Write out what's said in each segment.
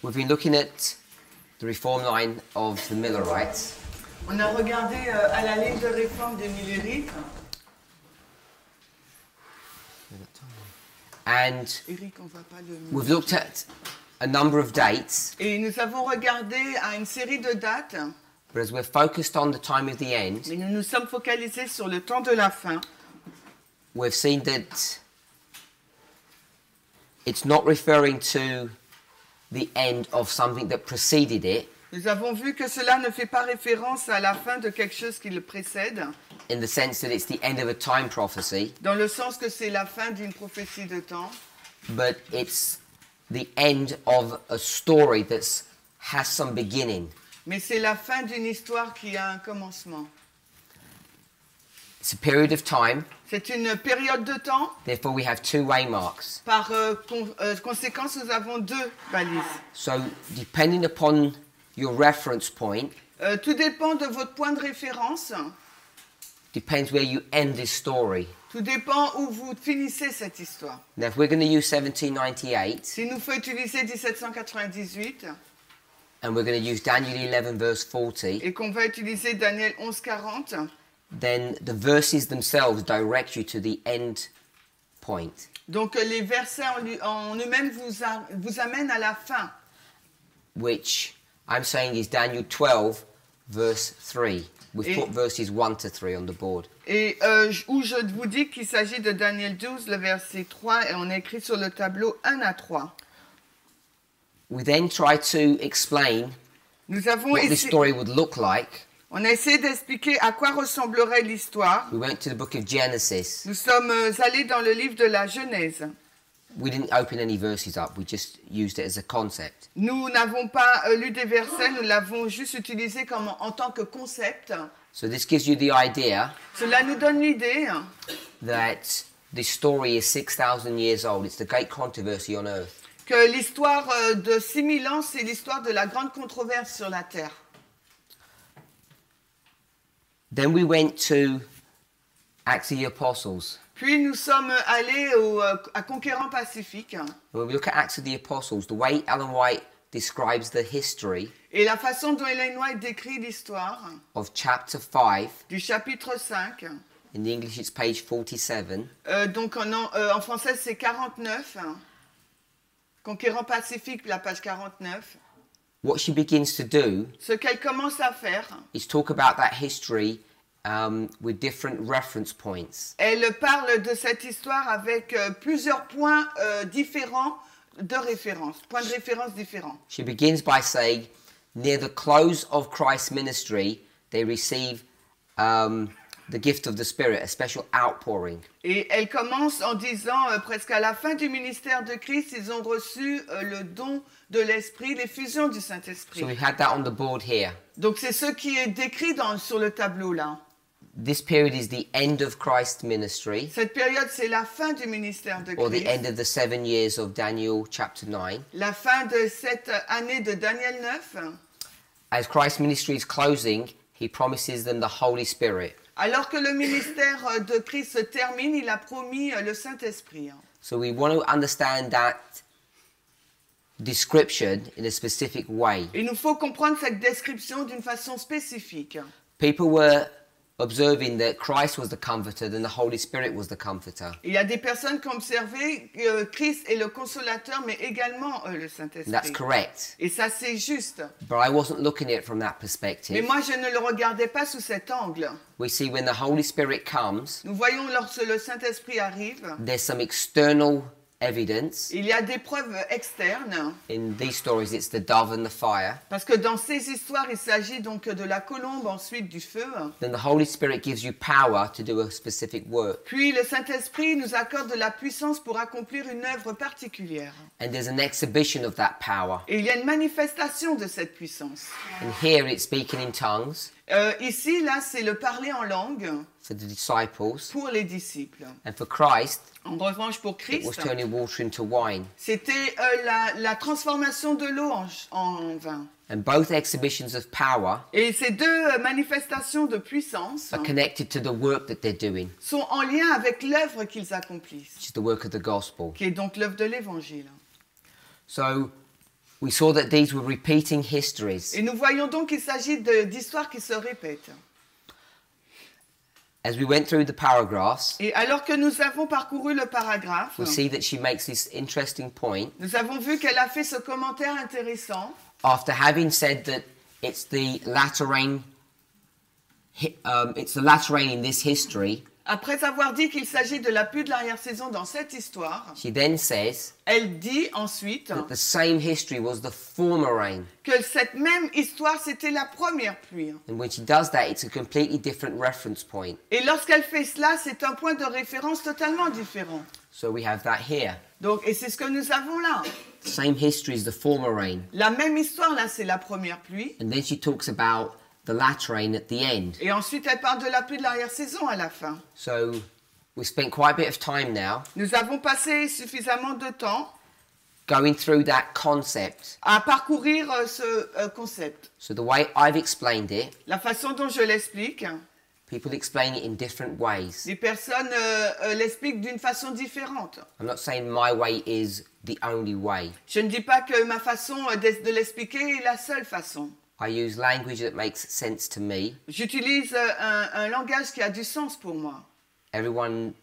We've been looking at the reform line of the Millerites. On a regardé à la ligne de réforme des Millerites. And Eric, on va pas le... we've looked at a number of dates, Et nous avons regardé à une série de dates, but as we're focused on the time of the end, mais nous nous sommes focalisés sur le temps de la fin. we've seen that it's not referring to the end of something that preceded it, Nous avons vu que cela ne fait pas référence à la fin de quelque chose qui le précède, in the sense that it's the end of a time prophecy, dans le sens que c'est la fin d'une prophétie de temps, but it's the end of a story that has some beginning. mais c'est la fin d'une histoire qui a un commencement. It's a period of time, C'est une période de temps. therefore we have two waymarks. Par conséquence, nous avons deux balises. So depending upon your reference point, Tout dépend de votre point de référence. depends where you end this story. Tout dépend où vous finissez cette histoire. Now if we're going to use 1798, Si nous faut utiliser 1798 and we're going to use Daniel 11 verse 40, et qu'on va utiliser Daniel 11:40, then the verses themselves direct you to the end point. donc les versets en eux-mêmes vous amènent à la fin, Which I'm saying is Daniel 12 verse 3. We've put verses 1 to 3 on the board. et où je vous dis qu'il s'agit de Daniel 12, le verset 3, et on a écrit sur le tableau 1 à 3. We then try to explain Nous avons what this essayé, story would look like. on a essayé d'expliquer à quoi ressemblerait l'histoire. We went to the book of Genesis. Nous sommes allés dans le livre de la Genèse. We didn't open any verses up, we just used it as a concept. Nous n'avons pas lu des versets, nous l'avons juste utilisé comme en tant que concept. So this gives you the idea Cela nous donne l'idée that this story is 6,000 years old. It's the great controversy on earth. que l'histoire de 6000 ans, c'est l'histoire de la grande controverse sur la terre. Then we went to Acts of the Apostles. Puis nous sommes allés à Conquérant Pacifique. When we look at Acts of the Apostles, the way Ellen White describes the history Et la façon dont Ellen White décrit l'histoire of chapter 5, du chapitre 5, in the English it's page 47, donc en français c'est 49, Conquérant Pacifique, la page 49. what she begins to do Ce qu'elle commence à faire, is talk about that history with different reference points. elle parle de cette histoire avec plusieurs points différents de référence, points de référence différents. She begins by saying, near the close of Christ's ministry, they receive the gift of the Spirit, a special outpouring. Et elle commence en disant, presque à la fin du ministère de Christ, ils ont reçu le don de l'Esprit, l'effusion du Saint-Esprit. So we've had that on the board here. Donc c'est ce qui est décrit sur le tableau là. This period is the end of Christ's ministry, Cette période, c'est la fin du ministère de or the Christ, end of the 7 years of Daniel chapter 9. la fin de cette année de Daniel 9. As Christ's ministry is closing, he promises them the Holy Spirit. Alors que le ministère de Christ se termine, il a promis le Saint-Esprit. So we want to understand that description in a specific way. Il nous faut comprendre cette description d'une façon spécifique. People were observing that Christ was the comforter and the Holy Spirit was the comforter. Il y a des personnes qui ont observé que Christ est le consolateur, mais également le That's Saint-Esprit. correct. Et ça, c'est juste. But I wasn't looking at it from that Mais perspective. moi, je ne le regardais pas sous cet angle. We see when the Holy Spirit comes, Nous voyons lorsque le Saint-Esprit arrive, there's some external evidence. il y a des preuves externes, In these stories, it's the dove and the fire. parce que dans ces histoires, il s'agit donc de la colombe, ensuite du feu. Then the Holy Spirit gives you power to do a specific work. Puis le Saint-Esprit nous accorde de la puissance pour accomplir une œuvre particulière. And there's an exhibition of that power. Et il y a une manifestation de cette puissance. And here it's speaking in tongues Ici, là, c'est le parler en langue for the disciples. pour les disciples. And for Christ, En revanche, pour it was Christ, turning water into wine. c'était la transformation de l'eau en vin. And both exhibitions of power Et ces deux manifestations de puissance are connected to the work that they're doing, sont en lien avec l'œuvre qu'ils accomplissent, which is the work of the gospel. qui est donc l'œuvre de l'Évangile. So we saw that these were repeating histories. Et nous voyons donc qu'il s'agit d'histoires qui se répètent. As we went through the paragraphs, Et alors que nous avons parcouru le paragraphe, we see that she makes this interesting point. nous avons vu qu'elle a fait ce commentaire intéressant. After having said that it's the latter rain in this history, Après avoir dit qu'il s'agit de la pluie de l'arrière-saison dans cette histoire, she then says elle dit ensuite that the same history was the former rain. que cette même histoire, c'était la première pluie. And when she does that, it's a completely different reference point. Et lorsqu'elle fait cela, c'est un point de référence totalement différent. So we have that here. Donc, et c'est ce que nous avons là. The same history is the former rain. La même histoire, là, c'est la première pluie. And then she talks about the latter rain at the end. Et ensuite, elle parle de la pluie de l'arrière-saison à la fin. So we spent quite a bit of time now Nous avons passé suffisamment de temps going through that concept. à parcourir ce concept. So the way I've explained it, La façon dont je l'explique, people explain it in different ways. les personnes l'expliquent d'une façon différente. I'm not saying my way is the only way. Je ne dis pas que ma façon de l'expliquer est la seule façon. I use language that makes sense to me. J'utilise un langage qui a du sens pour moi. Everyone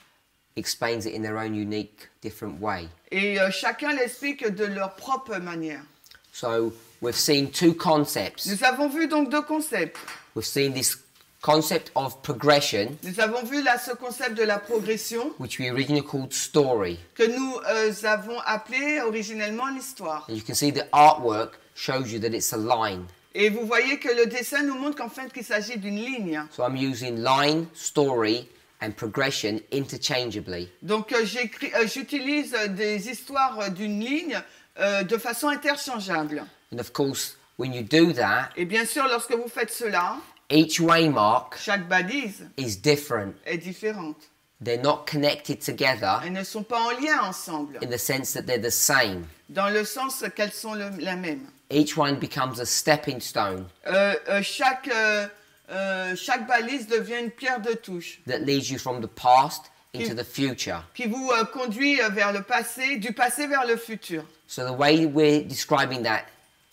explains it in their own unique, different way. Et chacun l'explique de leur propre manière. So we've seen two concepts. Nous avons vu donc deux concepts. We've seen this concept of progression, Nous avons vu là ce concept de la progression which we originally called story. que nous avons appelé originellement l'histoire. And you can see the artwork shows you that it's a line. Et vous voyez que le dessin nous montre qu'en fait qu'il s'agit d'une ligne. So I'm using line, story, and progression interchangeably. Donc j'utilise des histoires d'une ligne de façon interchangeable. And of course, when you do that, Et bien sûr, lorsque vous faites cela, each waymark chaque balise is different. est différente. They're not connected together Elles ne sont pas en lien ensemble, in the sense that they're the same. dans le sens qu'elles sont la même. Each one becomes a stepping stone Chaque balise devient une pierre de touche that leads you from the past into the future. qui vous conduit vers le passé, du passé vers le futur. So the way we're describing that,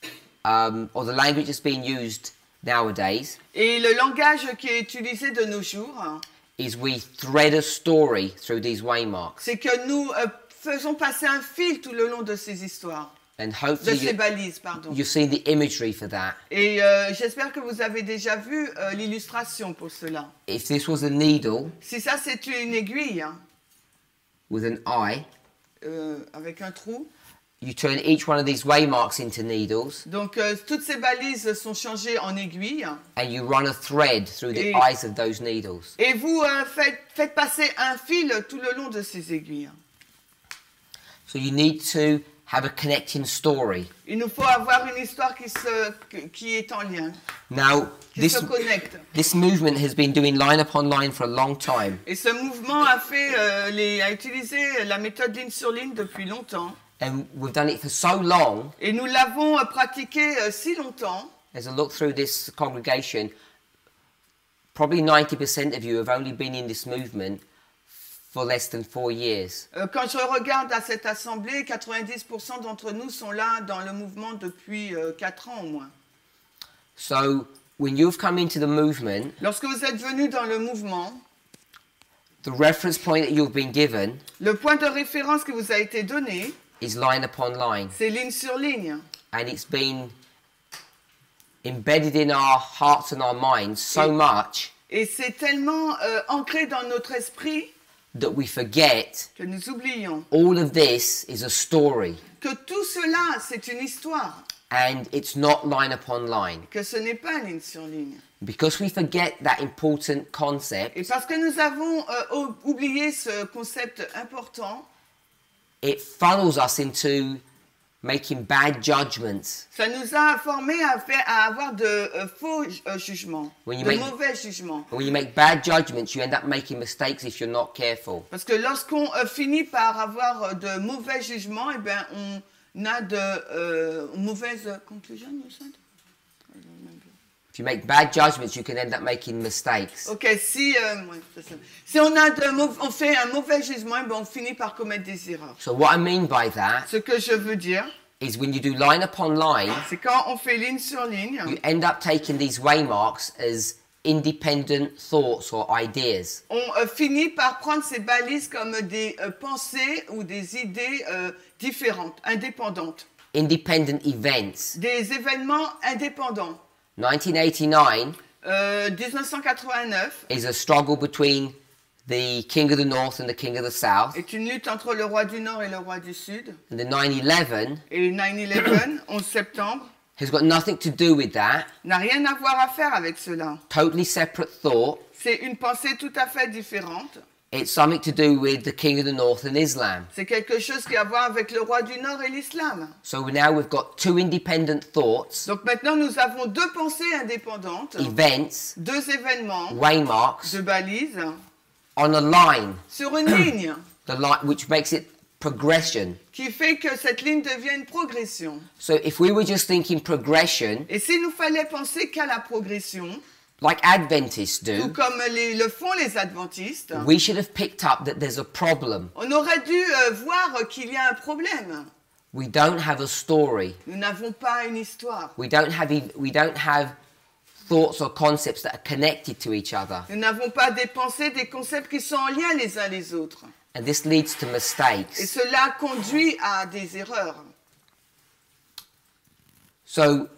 or the language that's being used nowadays, Et le langage qui est utilisé de nos jours, is we thread a story through these waymarks. c'est que nous faisons passer un fil tout le long de ces histoires, And de hopefully ces balises, pardon. you've seen the imagery for that. Et j'espère que vous avez déjà vu l'illustration pour cela. If this was a needle Si ça c'est une aiguille hein, with an eye, avec un trou, you turn each one of these waymarks into needles donc toutes ces balises sont changées en aiguilles and you run a thread through the Et- eyes of those needles. et vous faites passer un fil tout le long de ces aiguilles. So you need to have a connecting story. Il nous faut avoir une histoire qui est en lien, Now, qui se connecte. this movement has been doing line upon line for a long time. Et ce mouvement a utilisé la méthode ligne sur ligne depuis longtemps. And we've done it for so long, Et nous l'avons pratiqué si longtemps. as I look through this congregation, probably 90% of you have only been in this movement for less than 4 years. Quand je regarde à cette assemblée, 90% d'entre nous sont là dans le mouvement depuis 4 ans au moins. So when you've come into the movement, Lorsque vous êtes venus dans le mouvement, the reference point that you've been given le point de référence qui vous a été donné, is line upon line. c'est ligne sur ligne. And it's been embedded in our hearts and our minds so much Et c'est tellement ancré dans notre esprit that we forget que nous oublions all of this is a story. que tout cela, c'est une histoire, And it's not line upon line. que ce n'est pas ligne sur ligne. Because we forget that important concept, Et parce que nous avons oublié ce concept important, it funnels us into making bad judgments. ça nous a formés à avoir de faux jugements, When you de make- mauvais jugements. And when you make bad judgments, you end up making mistakes if you're not careful. Parce que lorsqu'on finit par avoir de mauvais jugements, eh ben, on a de mauvaises conclusions. If you make bad judgments, you can end up making mistakes. Ok, si on on fait un mauvais jugement, eh ben, on finit par commettre des erreurs. So what I mean by that Ce que je veux dire, is when you do line upon line, c'est quand on fait ligne sur ligne, you end up taking these waymarks as independent thoughts or ideas. on finit par prendre ces balises comme des pensées ou des idées différentes, indépendantes. Independent events. Des événements indépendants. 1989 1989 is a struggle between the king of the north and the king of the south. est une lutte entre le roi du Nord et le roi du Sud. And the 9/11 Et 9/11, 11 septembre, has got nothing to do with that. n'a rien à voir à faire avec cela. Totally separate thought. C'est une pensée tout à fait différente. It's something to do with the king of the north and Islam. C'est quelque chose qui a à voir avec le roi du Nord et l'islam. So now we've got two independent thoughts, Donc maintenant, nous avons deux pensées indépendantes, events, deux événements, waymarks deux balises, on a line, sur une ligne, the line which makes it progression. qui fait que cette ligne devient une progression. So if we were just thinking progression, Et s'il nous fallait penser qu'à la progression, like Adventists ou do, comme le font les adventistes, we should have picked up that there's a problem. on aurait dû voir qu'il y a un problème. We don't have a story. Nous n'avons pas une histoire. We don't have thoughts or concepts that are connected to each other. Nous n'avons pas des pensées, des concepts qui sont en lien les uns les autres. And this leads to Et mistakes. cela conduit à des erreurs. So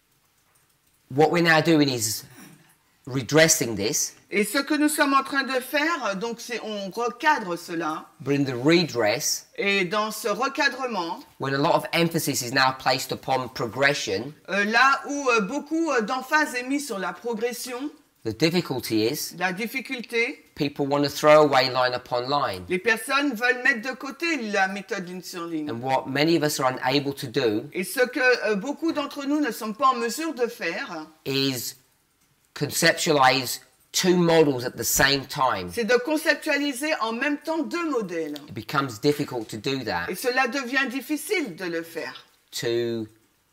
what we're now doing is redressing this, Et ce que nous sommes en train de faire, donc c'est on recadre cela. but in the redress, Et dans ce recadrement, when a lot of emphasis is now placed upon progression, là où beaucoup d'emphase est mise sur la progression, the difficulty is la difficulté, people want to throw away line upon line. les personnes veulent mettre de côté la méthode ligne sur ligne. And what many of us are unable to do Et ce que beaucoup d'entre nous ne sont pas en mesure de faire, is conceptualize two models at the same time. c'est de conceptualiser en même temps deux modèles. It becomes difficult to do that, Et cela devient difficile de le faire. to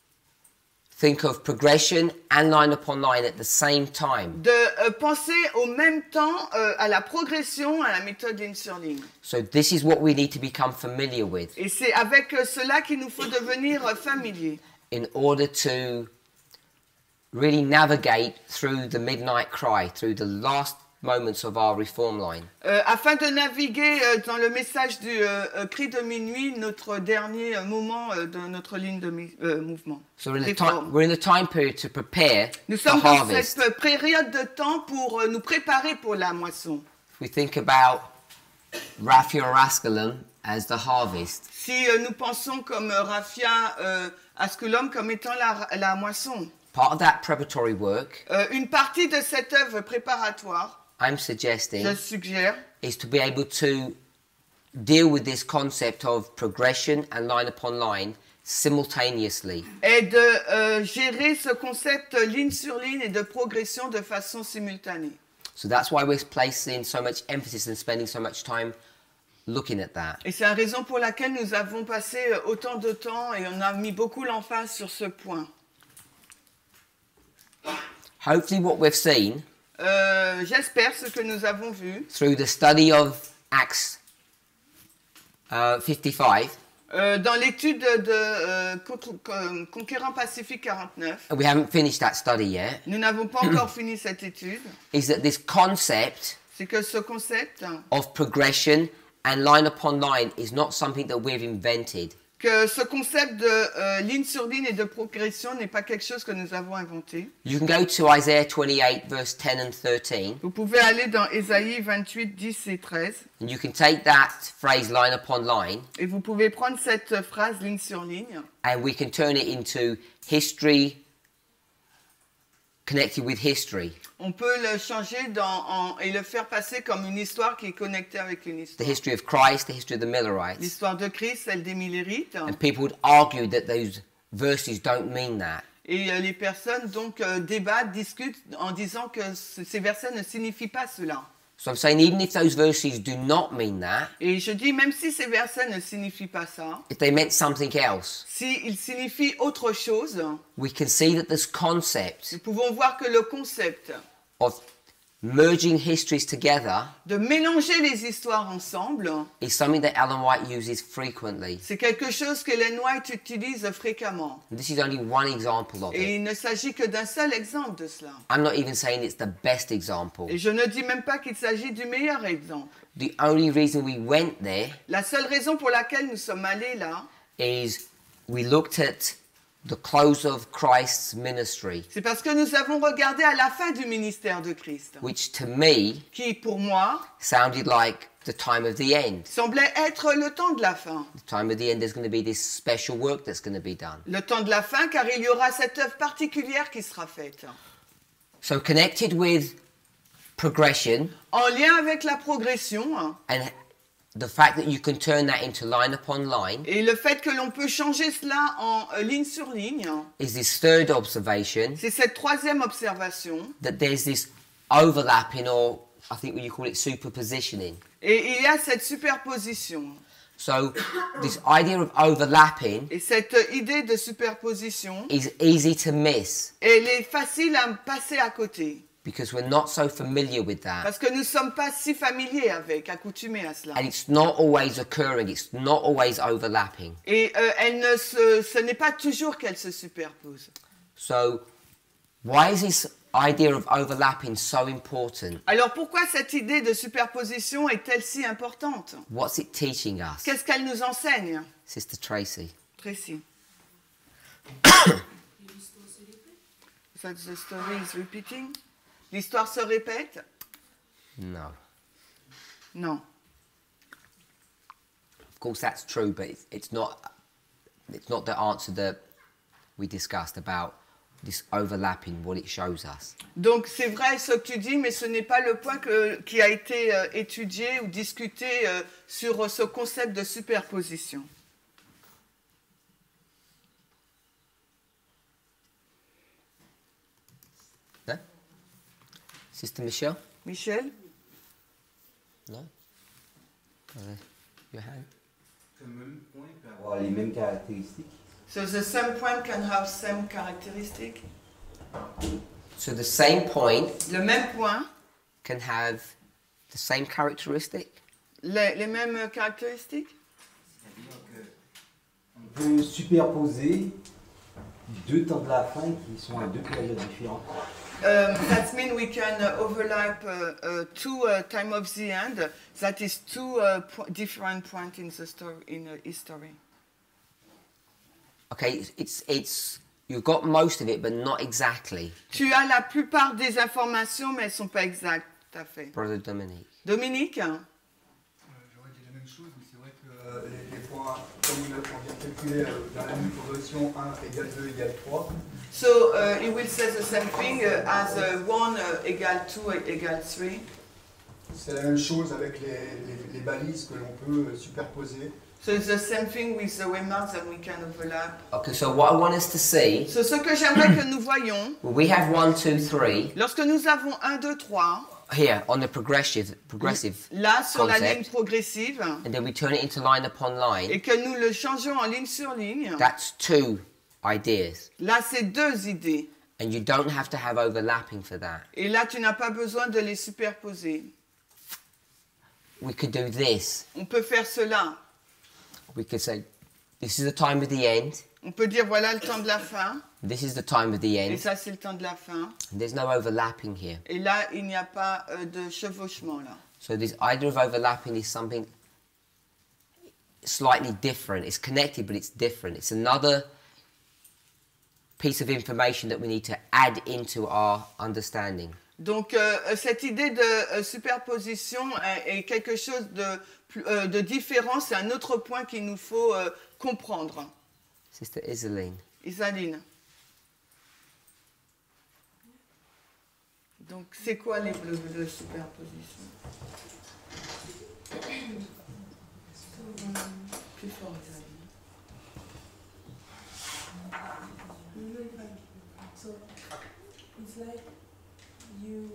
think of progression and line upon line at the same time. De penser au même temps à la progression, à la méthode ligne sur ligne. So this is what we need to become familiar with Et c'est avec cela qu'il nous faut devenir familier. in order to really navigate through the midnight cry, through the last moments of our reform line. Afin de naviguer dans le message du cri de minuit, notre dernier moment de notre ligne de mouvement. So we're Réforme. in the time period to prepare Nous the sommes dans harvest. cette période de temps pour nous préparer pour la moisson. If we think about Raphia or Ascalon as the harvest, Si nous pensons comme Raphia Asculum comme étant la moisson, part of that preparatory work, une partie de cette œuvre préparatoire, I'm suggesting, je suggère, is to be able to deal with this concept of progression and line upon line simultaneously. est de gérer ce concept ligne sur ligne et de progression de façon simultanée. So that's why we're placing so much emphasis and spending so much time looking at that. Et c'est la raison pour laquelle nous avons passé autant de temps et on a mis beaucoup l'emphase sur ce point. Hopefully what we've seen J'espère ce que nous avons vu through the study of Acts 55, dans l'étude de Conquérant Pacifique 49. and we haven't finished that study yet, Nous n'avons pas encore fini cette étude. is that this concept C'est que ce concept, of progression and line upon line is not something that we've invented. que ce concept de ligne sur ligne et de progression n'est pas quelque chose que nous avons inventé. You can go to Isaiah 28 verse 10 and 13, Vous pouvez aller dans Ésaïe 28, 10 et 13 and you can take that phrase line upon line, et vous pouvez prendre cette phrase ligne sur ligne and we can turn it into history connected with history. on peut le changer et le faire passer comme une histoire qui est connectée avec une The histoire. history of Christ, the history of the Millerites. L'histoire de Christ, celle des Millérites. And people would argue that those verses don't mean that. Et les personnes donc débattent, discutent en disant que ces versets ne signifient pas cela. So I'm saying even if those verses do not mean that, Et je dis, même si ces versets ne signifient pas ça, if they meant something else, s'ils signifient autre chose, we can see that this concept nous pouvons voir que le concept of merging histories together de mélanger les histoires ensemble, is something that Ellen White uses frequently. c'est quelque chose qu'Ellen White utilise fréquemment. And this is only one example of Et it. il ne s'agit que d'un seul exemple de cela. I'm not even saying it's the best example. Et je ne dis même pas qu'il s'agit du meilleur exemple. The only reason we went there La seule raison pour laquelle nous sommes allés là, is we looked at the close of Christ's ministry, c'est parce que nous avons regardé à la fin du ministère de Christ, which to me qui pour moi sounded like the time of the end. semblait être le temps de la fin. The time of the end, there's going to be this special work that's going to be done. Le temps de la fin, car il y aura cette œuvre particulière qui sera faite. So connected with progression En lien avec la progression and the fact that you can turn that into line upon line et le fait que l'on peut changer cela en ligne sur ligne, is this third observation c'est cette troisième observation. that there's this overlapping, or I think you call it superpositioning. Et il y a cette superposition. So this idea of overlapping Et cette idée de superposition, is easy to miss elle est facile à passer à côté. because we're not so familiar with that. Parce que nous ne sommes pas si familiers avec, accoutumés à cela. And it's not always occurring, it's not always overlapping. Et ce n'est pas toujours qu'elles se superposent. So why is this idea of overlapping so important? Alors pourquoi cette idée de superposition est-elle si importante? What's it teaching us? Qu'est-ce qu'elle nous enseigne? Sister Tracy. Précis. That the story is repeating? L'histoire se répète? No. Non. Of course that's true, but it's not the answer that we discussed about this overlapping, what it shows us. Donc c'est vrai ce que tu dis, mais ce n'est pas le point qui a été étudié ou discuté sur ce concept de superposition. No? Sister Michelle? Michel? No? Your hand? Le même point peut avoir les mêmes caractéristiques. So the same point can have same characteristic. So the same point Le même point, can have the same characteristic? les mêmes caractéristiques. C'est-à-dire qu'on peut superposer deux temps de la fin qui sont à deux périodes différentes. That means we can overlap two time of the end. That is two different points in the story, in history. Okay, it's you've got most of it, but not exactly. Tu as la plupart des informations, mais elles ne sont pas exactes, tout à fait. Brother Dominique. Dominique? J'aurais dit la même chose, mais c'est vrai que les points, comme on vient de calculer dans la même progression, 1 égale 2 égale 3. So he will say the same thing as 1 égale 2 égale 3. C'est la même chose avec les balises que l'on peut superposer. So it's the same thing with the remarks that we can overlap. Okay, so what I want us to see, So, ce que j'aimerais que nous voyions, well, we have 1, 2, 3 lorsque nous avons 1, 2, 3, here on the progressive là sur la ligne concept, progressive, and then we turn it into line upon line. et que nous le changeons en ligne sur ligne, That's two ideas, là c'est deux idées. and you don't have to have overlapping for that. Et là tu n'as pas besoin de les superposer. We could do this. On peut faire cela. We could say, this is the time of the end. On peut dire voilà le temps de la fin, This is the time of the et end. ça c'est le temps de la fin. There's no overlapping here. Et là il n'y a pas de chevauchement là. So this idea of overlapping is something slightly different. It's connected, but it's different. It's another piece of information that we need to add into our understanding. Donc cette idée de superposition est quelque chose de différent, c'est un autre point qu'il nous faut comprendre. Sister Isaline. Isaline. Donc c'est quoi les bleus de superposition? Plus fort, Isaline. So it's like you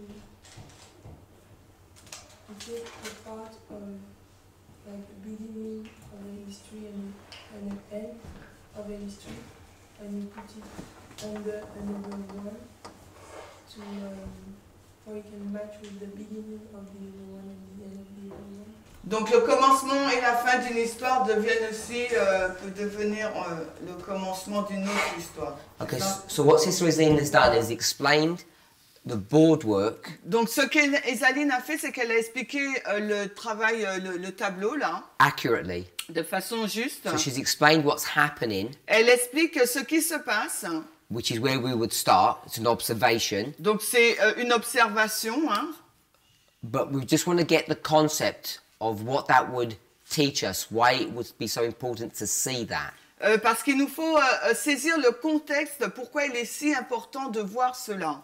take a part of like the beginning of a history and an end of a history and you put it under another one to or it can match with the beginning of the other one and the end of the other one. Donc le commencement et la fin d'une histoire deviennent aussi, peut devenir le commencement d'une autre histoire. Okay, Ça? so what Sister Isaline has done is explained the board work Donc ce qu'Esaline a fait, c'est qu'elle a expliqué le travail, le tableau là, accurately. de façon juste. So she's explained what's happening, Elle explique ce qui se passe. which is where we would start. It's an observation. Donc c'est une observation, hein. But we just want to get the concept of what that would teach us, why it would be so important to see that. Parce qu'il nous faut saisir le contexte, pourquoi il est si important de voir cela.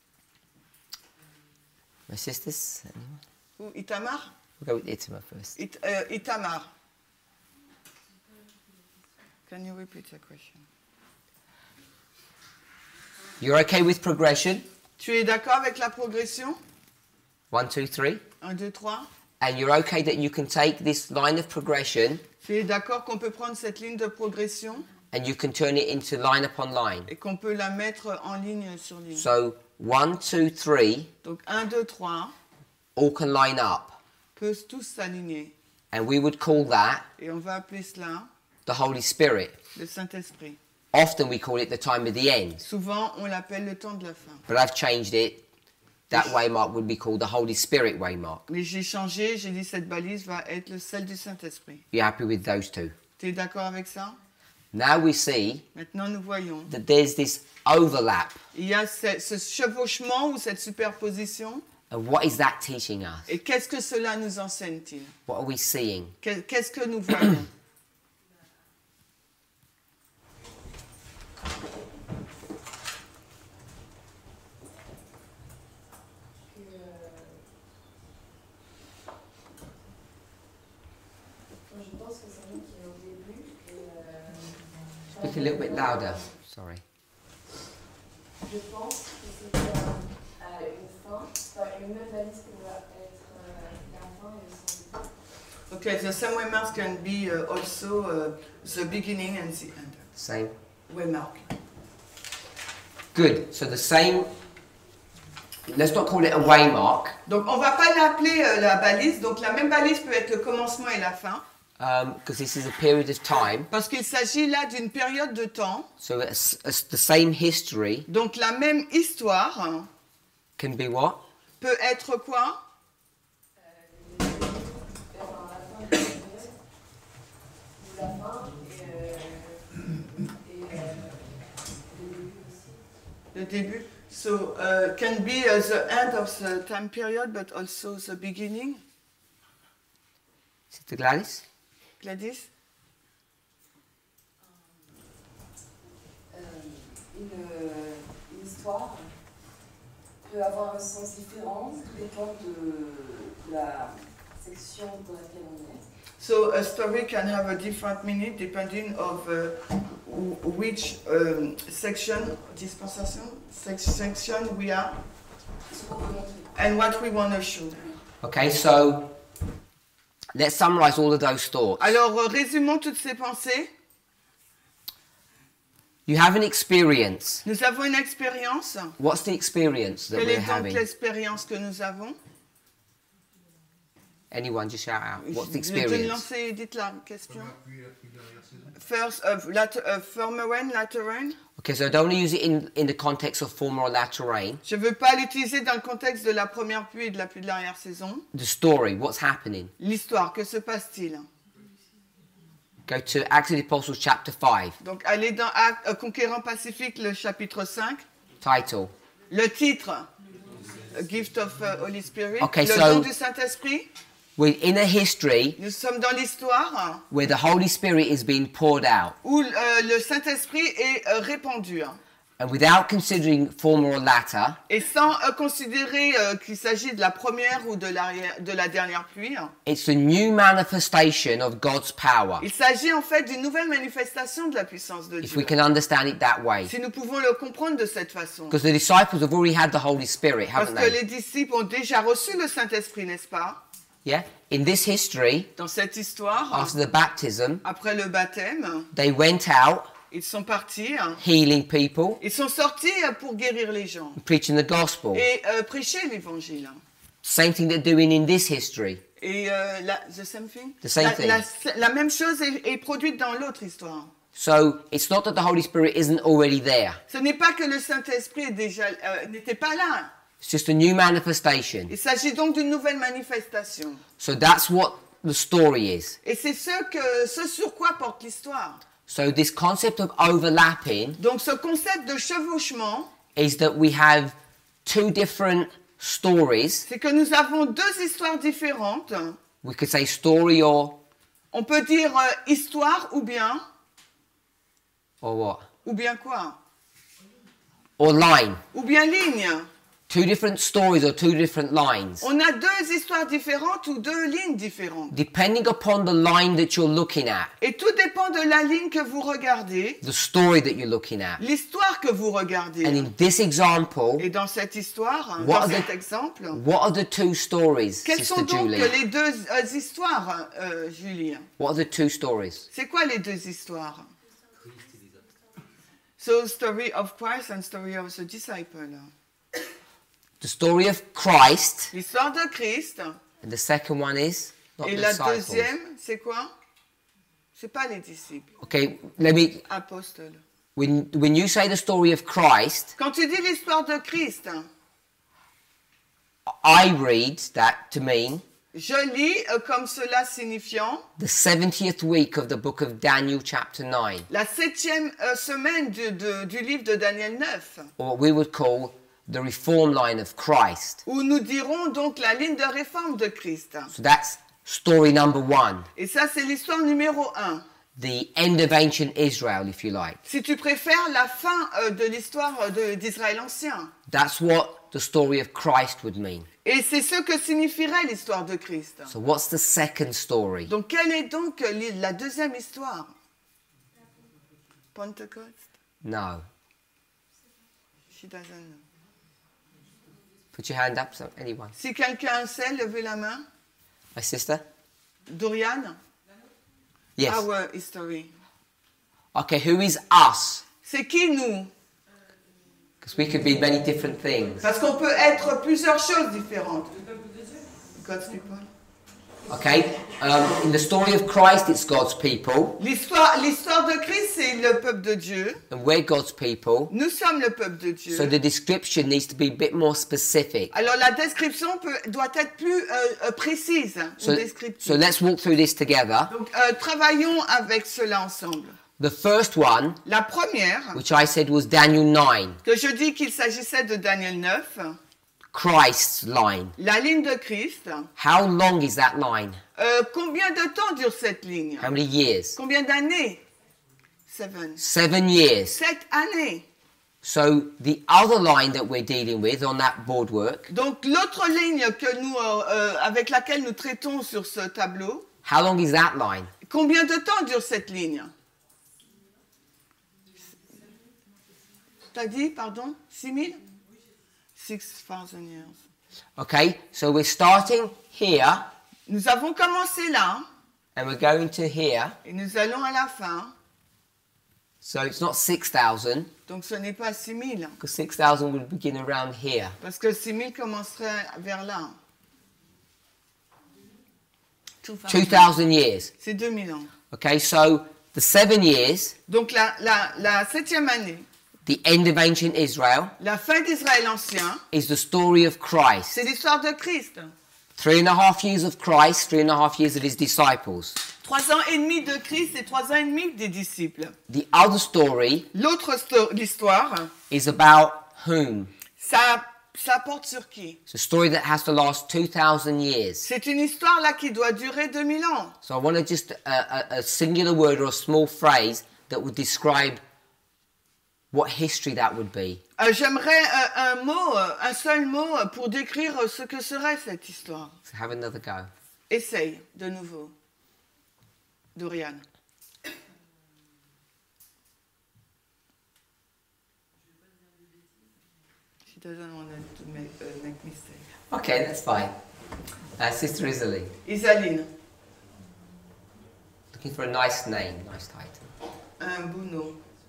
My sisters? Anyone? Ou Itamar? We'll go with Itamar first. Itamar. Can you repeat the question? You're okay with progression? Tu es d'accord avec la progression? 1, 2, 3. 1, 2, 3. And you're okay that you can take this line of progression Tu es d'accord qu'on peut prendre cette ligne de progression and you can turn it into line upon line. et qu'on peut la mettre en ligne sur ligne. So 1, 2, 3 Donc 1, 2, 3 all can line up. peuvent tous s'aligner. And we would call that Et on va appeler cela the Holy Spirit. le Saint-Esprit. Often we call it the time of the end. Souvent, on l'appelle le temps de la fin. But I've changed it. That waymark would be called the Holy Spirit waymark. Mais j'ai changé, j'ai dit cette balise va être celle du Saint-Esprit. You happy with those two? Tu es d'accord avec ça? Now we see Maintenant, nous voyons. that there's this overlap. Il y a ce chevauchement ou cette superposition. And what is that teaching us? Et qu'est-ce que cela nous enseigne-t-il? What are we seeing? Qu'est-ce que nous voyons? Je pense que c'est nous qui est au début. Speak a little bit louder. Sorry. Je pense que c'est une fin, enfin, une même valise que va être la fin et le sens. Okay, the same waymark can be also the beginning and the end. Same. Waymark. Good. So the same. Let's not call it a waymark. Donc on va pas l'appeler la balise. Donc la même balise peut être le commencement et la fin. Because this is a period of time. Parce qu'il s'agit là d'une période de temps. So it's the same history Donc la même histoire can be what? peut être quoi? Le début. So can be the end of the time period, but also the beginning. Sister Gladys? Gladys? Une histoire peut avoir un sens différent, tout dépend de la section dans laquelle on est. So a story can have a different meaning depending of which section, dispensation, section we are, and what we want to show. Okay, so let's summarize all of those thoughts. Alors résumons toutes ces pensées. You have an experience. Nous avons une expérience. What's the experience that Quelle we're est donc having? l'expérience que nous avons? Anyone, just shout out. What's the Je vais te experience? lancer, dites la question. Première pluie, la pluie de l'arrière-saison. First, former rain, latter rain. Okay, so I don't want to use it in the context of former or latter rain. Je ne veux pas l'utiliser dans le contexte de la première pluie et de la pluie de l'arrière-saison. The story, what's happening? L'histoire, que se passe-t-il? Go to Acts of the Apostles chapter 5. Donc, allez dans Actes, Conquérant Pacifique, le chapitre 5. Title. Le titre, A Gift of Holy Spirit. Okay, le so- don du Saint-Esprit. We're in a history Nous sommes dans l'histoire where the Holy Spirit is being poured out. où le Saint-Esprit est répandu. And without considering former or latter, Et sans considérer qu'il s'agit de la première ou de la dernière pluie, it's a new manifestation of God's power. il s'agit en fait d'une nouvelle manifestation de la puissance de If Dieu. we can understand it that way. Si nous pouvons le comprendre de cette façon. Because the disciples have already had the Holy Spirit, Parce haven't que they? les disciples ont déjà reçu le Saint-Esprit, n'est-ce pas? Yeah? In this history, Dans cette histoire, after the baptism, après le baptême, they went out Ils sont partis, hein. healing people, Ils sont sortis pour guérir les gens preaching the gospel. et prêcher l'évangile. Hein. Same thing they're doing in this history. Et the same thing. The same thing. La même chose est produite dans l'autre histoire. So it's not that the Holy Spirit isn't already there. Ce n'est pas que le Saint-Esprit n'était pas là. It's just a new manifestation. Il s'agit donc d'une nouvelle manifestation. So that's what the story is. Et c'est ce sur quoi porte l'histoire. So this concept of overlapping Donc ce concept de chevauchement, is that we have two different stories. c'est que nous avons deux histoires différentes. We could say story or On peut dire histoire ou bien what? quoi? Or line. Ou bien ligne. Two different stories or two different lines. On a deux histoires différentes ou deux lignes différentes. Depending upon the line that you're looking at, Et tout dépend de la ligne que vous regardez, the story that you're looking at. l'histoire que vous regardez. And in this example, Et dans cette histoire, What dans are cet the- exemple, what are the two stories, quelles sont Sister donc Julie? les deux histoires, Julie? What are the two stories? C'est quoi les deux histoires? So, story of Christ and story of the disciple. The story of Christ, L'histoire de Christ. and the second one is not Et the la disciples. deuxième, c'est quoi? C'est pas les disciples, Okay, let me. apôtres. When you say the story of Christ, Quand tu dis l'histoire de Christ, I read that to mean je lis comme cela signifiant the 70th week of the book of Daniel, chapter 9, la 7e semaine du livre de Daniel 9, or what we would call the reform line of Christ. où nous dirons donc la ligne de réforme de Christ. So that's story number one, Et ça, c'est l'histoire numéro 1. the end of ancient Israel, if you like. Si tu préfères, la fin de l'histoire d'Israël ancien. That's what the story of Christ would mean. Et c'est ce que signifierait l'histoire de Christ. So what's the second story? Donc, quelle est donc la deuxième histoire? Pentecost? No. She doesn't know. Put your hand up, so anyone. Si quelqu'un sait, levez la main. My sister? Dorian? Yes. Our history. Okay, who is us? C'est qui nous? Because we could be many different things. Parce qu'on peut être plusieurs choses différentes. God's people. Okay, in the story of Christ, it's God's people, L'histoire de Christ, c'est le peuple de Dieu. and we're God's people. Nous sommes le peuple de Dieu. So the description needs to be a bit more specific. Alors la description doit être plus précise ou So descriptive. let's walk through this together. Donc travaillons avec cela ensemble. The first one, La première, which I said was Daniel 9, que je dis qu'il s'agissait de Daniel 9, Christ's line. la ligne de Christ. How long is that line? Combien de temps dure cette ligne? How many years? Combien d'années? 7. 7 years. 7 années. So the other line that we're dealing with on that boardwork, Donc l'autre ligne que nous, avec laquelle nous traitons sur ce tableau, how long is that line? combien de temps dure cette ligne? T'as dit, pardon, 6000? 6,000 years. Okay, so we're starting here Nous avons commencé là and we're going to here. et nous allons à la fin. So it's not 6,000 Donc ce n'est pas 6000 because 6,000 would begin around here. parce que 6000 commencerait vers là. 2,000 years. C'est 2000 ans. Okay, so the 7 years, Donc la 7e année, the end of ancient Israel, la fin d'Israël ancien, is the story of Christ. c'est l'histoire de Christ. 3.5 years of Christ, 3.5 years of his disciples. 3 ans et demi de Christ et 3 ans et demi des disciples. The other story L'autre l'histoire, is about whom? ça porte sur qui? It's a story that has to last 2,000 years. C'est une histoire là qui doit durer 2000 ans. So I wanted just a singular word or a small phrase that would describe what history that would be. J'aimerais un seul mot pour décrire ce que serait cette histoire. So have another go. Essaye de nouveau. Dorian. She doesn't want to make mistake. Okay, that's fine. Sister Isalie, Isaline. looking for a nice name, nice title. Un beau nom.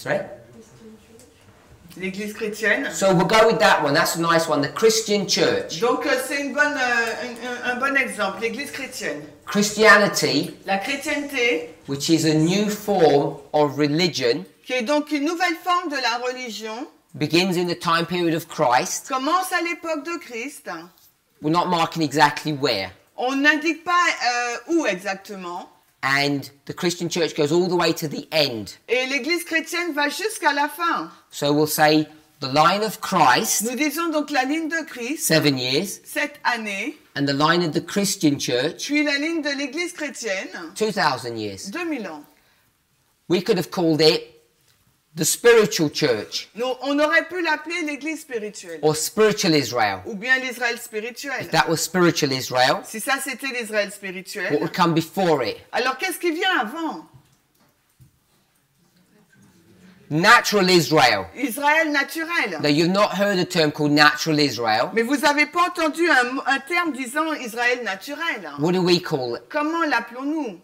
Sorry? L'église chrétienne. So we'll go with that one. That's a nice one. The Christian church. Donc c'est un bon exemple, l'église chrétienne. Christianity, La chrétienté, which is a new form of religion, qui est donc une nouvelle forme de la religion, begins in the time period of Christ. commence à l'époque de Christ. We're not marking exactly where. On n'indique pas où exactement. And the Christian church goes all the way to the end. Et l'église chrétienne va jusqu'à la fin. So we'll say the line of Christ, Nous disons donc la ligne de Christ, 7 years, 7 années, and the line of the Christian church, puis la ligne de l'église chrétienne, 2,000 years. 2000 ans. We could have called it the spiritual church On aurait pu l'appeler l'église spirituelle, or spiritual Israel. ou bien l'Israël spirituel. If that was spiritual Israel, Si ça c'était l'Israël what spirituel, would come before it? alors qu'est-ce qui vient avant? Natural Israel. Israël naturel. Now, you've not heard a term called natural Israel. Mais vous n'avez pas entendu un terme disant Israël naturel. What do we call it? Comment l'appelons-nous?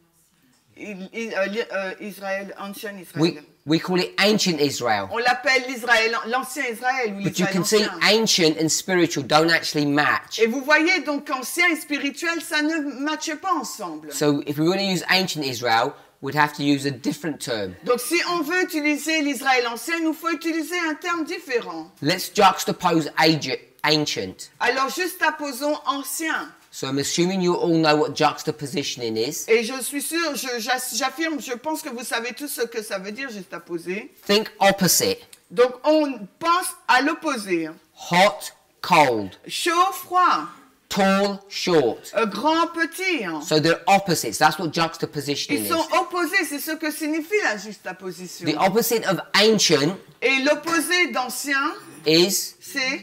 Israël, ancien Israël. We call it ancient Israel. On l'appelle l'Israël, l'ancien Israël ou But you l'Israël can see ancien. ancient and spiritual don't actually match. Et vous voyez donc ancien et spirituel, ça ne matche pas ensemble. So if we want to use ancient Israel, we'd have to use a different term. Donc si on veut utiliser l'Israël ancien, il nous faut utiliser un terme différent. Let's juxtapose ancient. Alors juste apposons ancien. So I'm assuming you all know what juxtapositioning is. Et je suis sûr, j'affirme, je pense que vous savez tous ce que ça veut dire juste apposer. Think opposite. Donc on pense à l'opposé. Hot, cold. Chaud, froid. Tall, short. Grand, petit. So they're opposites. That's what juxtapositioning Ils is. sont opposés, c'est ce que signifie la juxtaposition. The opposite of ancient Et l'opposé d'ancien, is c'est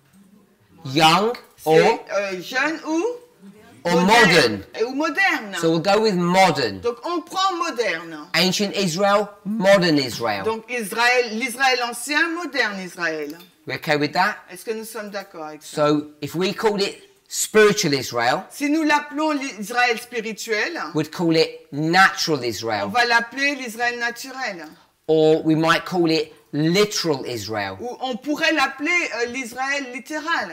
young or jeune ou modern. Ou moderne. So we'll go with modern. Donc on prend moderne. Ancient Israel, modern Israel. Donc l'Israël ancien, moderne Israël. We okay with that? Est-ce que nous sommes d'accord avec ça? So if we called it spiritual Israel, Si nous l'appelons l'Israël spirituel, we'd call it natural on Israel. va l'appeler l'Israël naturel. Or we might call it literal Israel. Ou on pourrait l'appeler l'Israël littéral.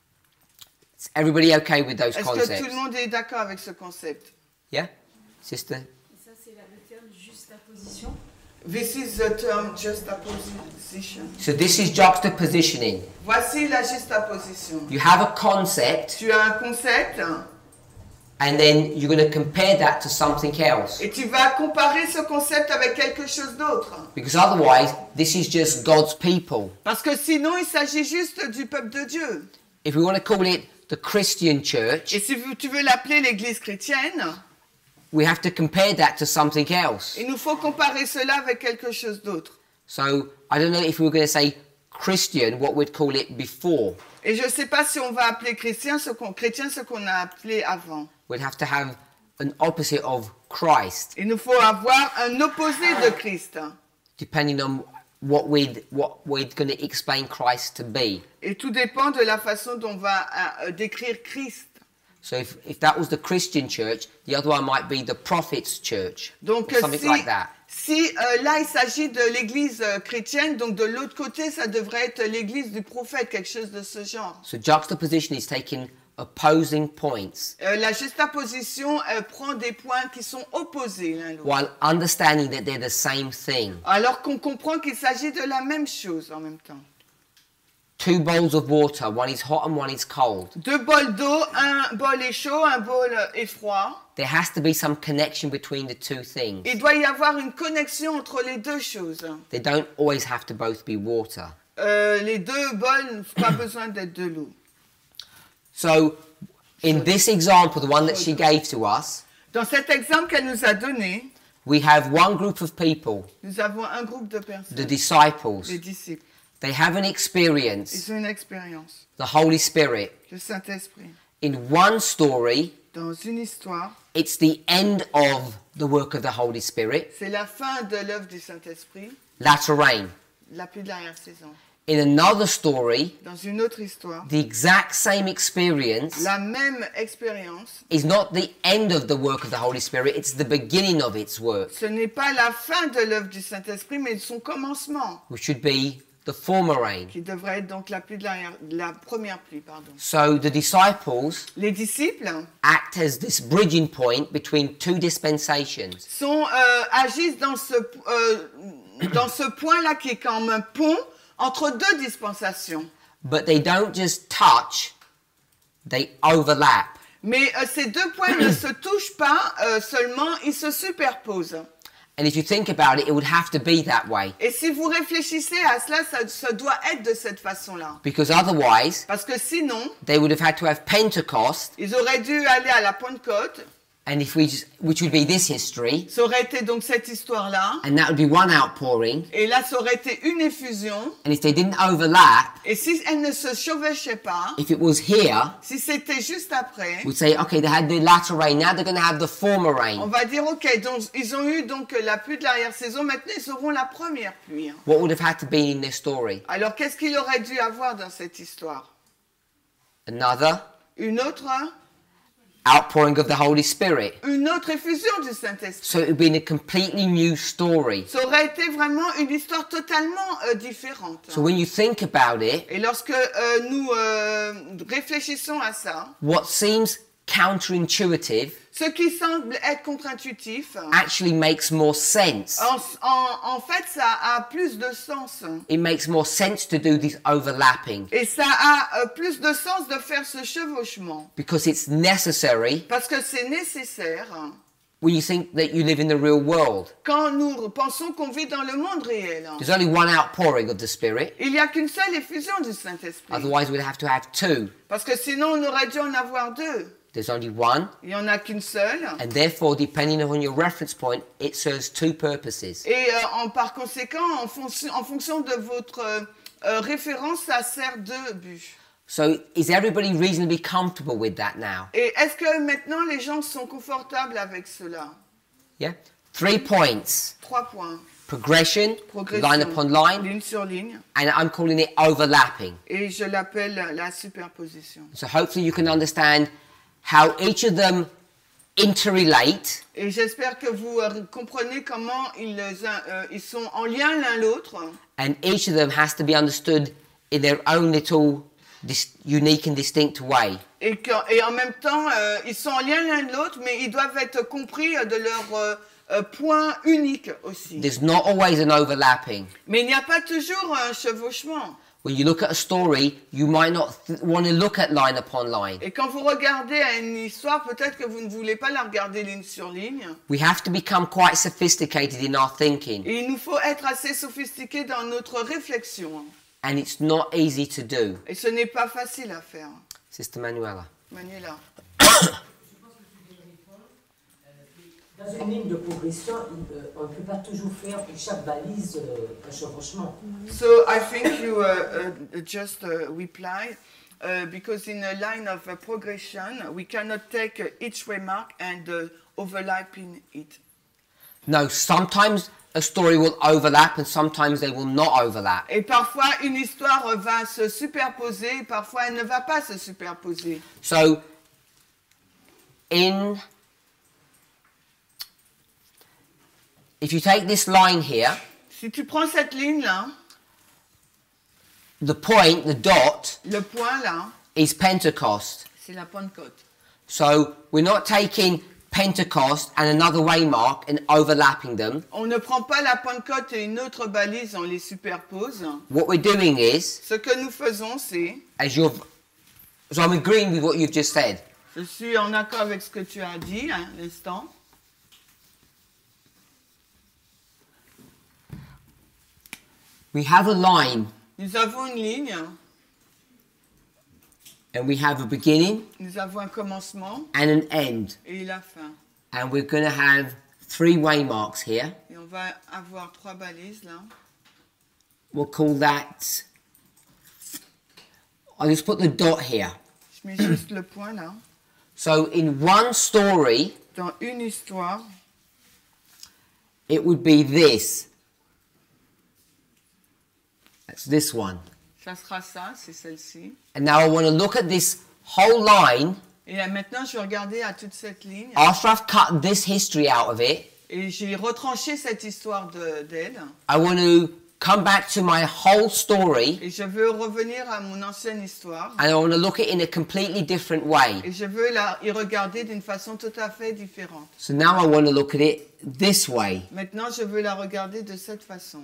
Is everybody okay with those Est-ce que concepts? tout le monde est d'accord avec ce concept? Yeah? Sister? Et ça, c'est le terme juxtaposition. This is the term juxtaposition. So this is juxtapositioning. Voici la juxtaposition. You have a concept Tu as un concept and then you're going to compare that to something else. et tu vas comparer ce concept avec quelque chose d'autre. Because otherwise, this is just God's people. Parce que sinon, il s'agit juste du peuple de Dieu. If we want to call it the Christian church, Et si tu veux l'appeler l'église chrétienne, we have to compare that to something else. il nous faut comparer cela avec quelque chose d'autre. So I don't know if we were going to say Christian, what we'd call it before. Et je ne sais pas si on va appeler chrétien ce qu'on a appelé avant. We'd have to have an opposite of Christ, Il nous faut avoir un opposé de Christ. depending on what we're going to explain Christ to be. Et tout dépend de la façon dont on va décrire Christ. So if that was the Christian church, the other one might be the prophet's church, Donc or something like that. si là il s'agit de l'église chrétienne, donc de l'autre côté ça devrait être l'église du prophète, quelque chose de ce genre. So juxtaposition is taking opposing points La juxtaposition prend des points qui sont opposés l'un l'autre. while understanding that they're the same thing. Alors qu'on comprend qu'il s'agit de la même chose en même temps. Two bowls of water, one is hot and one is cold. 2 bols d'eau, un bol est chaud, un bol est froid. There has to be some connection between the two things. Il doit y avoir une connexion entre les deux choses. They don't always have to both be water. Les 2 bols n'ont pas besoin d'être de l'eau. So in this example, the one that she gave to us, Dans cet exemple qu'elle nous a donné, we have one group of people, nous avons un groupe de the personnes, disciples. les disciples. They have an experience, Ils ont une expérience, the Holy Spirit. le Saint-Esprit. In one story, Dans une histoire, it's the end of the work of the Holy Spirit, c'est la fin de l'œuvre du Saint-Esprit, latter rain. la pluie de l'arrière-saison. In another story, Dans une autre histoire, the exact same experience la même expérience, is not the end of the work of the Holy Spirit, it's the beginning of its work, ce n'est pas la fin de l'œuvre du Saint-Esprit, mais son commencement, which should be the former rain. qui devrait être donc la pluie de la première pluie. Pardon. So the disciples Les disciples act as this bridging point between two dispensations. agissent dans ce point-là qui est comme un pont entre deux dispensations. But they don't just touch, they overlap. Mais ces deux points ne se touchent pas seulement, ils se superposent. And if you think about it, it would have to be that way. Et si vous réfléchissez à cela, ça doit être de cette façon-là. Because otherwise, Parce que sinon, they would have had to have Pentecost, ils auraient dû aller à la Pentecôte, and which would be this history, ça aurait été donc cette histoire-là, and that would be one outpouring. et là, ça aurait été une effusion, And if they didn't overlap, et si elle ne se chevauchait pas, if it was here, si c'était juste après, we'd say, okay, they had the latter rain, now they're going to have the former on rain. va dire, ok, donc ils ont eu donc la pluie de l'arrière-saison, maintenant ils auront la première pluie. What would have had to be in this story? Alors, qu'est-ce qu'il aurait dû avoir dans cette histoire? Another Une autre outpouring of the Holy Spirit. effusion du Saint-Esprit. So it would be in a completely new story. Ça aurait été vraiment une histoire totalement différente. So when you think about it, Et lorsque nous réfléchissons à ça, what seems counterintuitive ce qui semble être contre-intuitif, actually makes more sense. en fait, ça a plus de sens. It makes more sense to do this overlapping Et ça a plus de sens de faire ce chevauchement. because it's necessary Parce que c'est nécessaire when you think that you live in the real world. quand nous pensons qu'on vit dans le monde réel. There's only one outpouring of the Spirit, Il n'y a qu'une seule effusion du Saint-Esprit. otherwise we'd have to have two. Parce que sinon, on aurait dû en avoir deux. There's only one, Il n'y en a qu'une seule. and therefore, depending on your reference point, it serves two purposes. Et par conséquent, en fonction de votre référence, ça sert deux buts. So is everybody reasonably comfortable with that now? Et est-ce que maintenant les gens sont confortables avec cela? Yeah? 3 points. 3 points. Progression, Progression, line upon line, ligne sur ligne. and I'm calling it overlapping. Et je l'appelle la superposition. So hopefully you can understand how each of them interrelate Et j'espère que vous comprenez comment ils sont en lien l'un l'autre. and each of them has to be understood in their own little unique and distinct way. Et en même temps, ils sont en lien l'un l'autre, mais ils doivent être compris de leur point unique aussi. There's not always an overlapping. Mais il n'y a pas toujours un chevauchement. When you look at a story, you might not want to look at line upon line. Et quand vous regardez à une histoire, peut-être que vous ne voulez pas la regarder ligne sur ligne. We have to become quite sophisticated in our thinking, Et il nous faut être assez sophistiqués dans notre réflexion. and it's not easy to do. Et ce n'est pas facile à faire. Sister Manuela. Manuela. Dans une ligne de progression, on ne peut pas toujours faire pour chaque balise un chevauchement. So I think you just reply because in a line of progression, we cannot take each remark and overlapping it. No, sometimes a story will overlap and sometimes they will not overlap. Et parfois, une histoire va se superposer, et parfois, elle ne va pas se superposer. So, if you take this line here, Si tu prends cette ligne-là, the point, the dot, le point là, is Pentecost. c'est la Pentecôte. So, we're not taking Pentecost and another waymark and overlapping them. On ne prend pas la Pentecôte et une autre balise, on les superpose. What we're doing is, Ce que nous faisons, c'est, so I'm agreeing with what you've just said. je suis en accord avec ce que tu as dit à l'instant. We have a line Nous avons une ligne, and we have a beginning nous avons un commencement and an end. et la fin. And we're going to have 3 waymarks here. Et on va avoir 3 balises là. We'll call that, I'll just put the dot here. Je mets juste le point là. So in one story, Dans une histoire, it would be this. That's this one. Ça sera ça, c'est celle-ci. And now I want to look at this whole line. Et là, maintenant, je vais regarder à toute cette ligne. After I've cut this history out of it, Et j'ai retranché cette histoire d'elle. I want to come back to my whole story Et je veux revenir à mon ancienne histoire. and I want to look at it in a completely different way. Et je veux y regarder d'une façon tout à fait différente. So now I want to look at it this way. Maintenant, je veux la regarder de cette façon.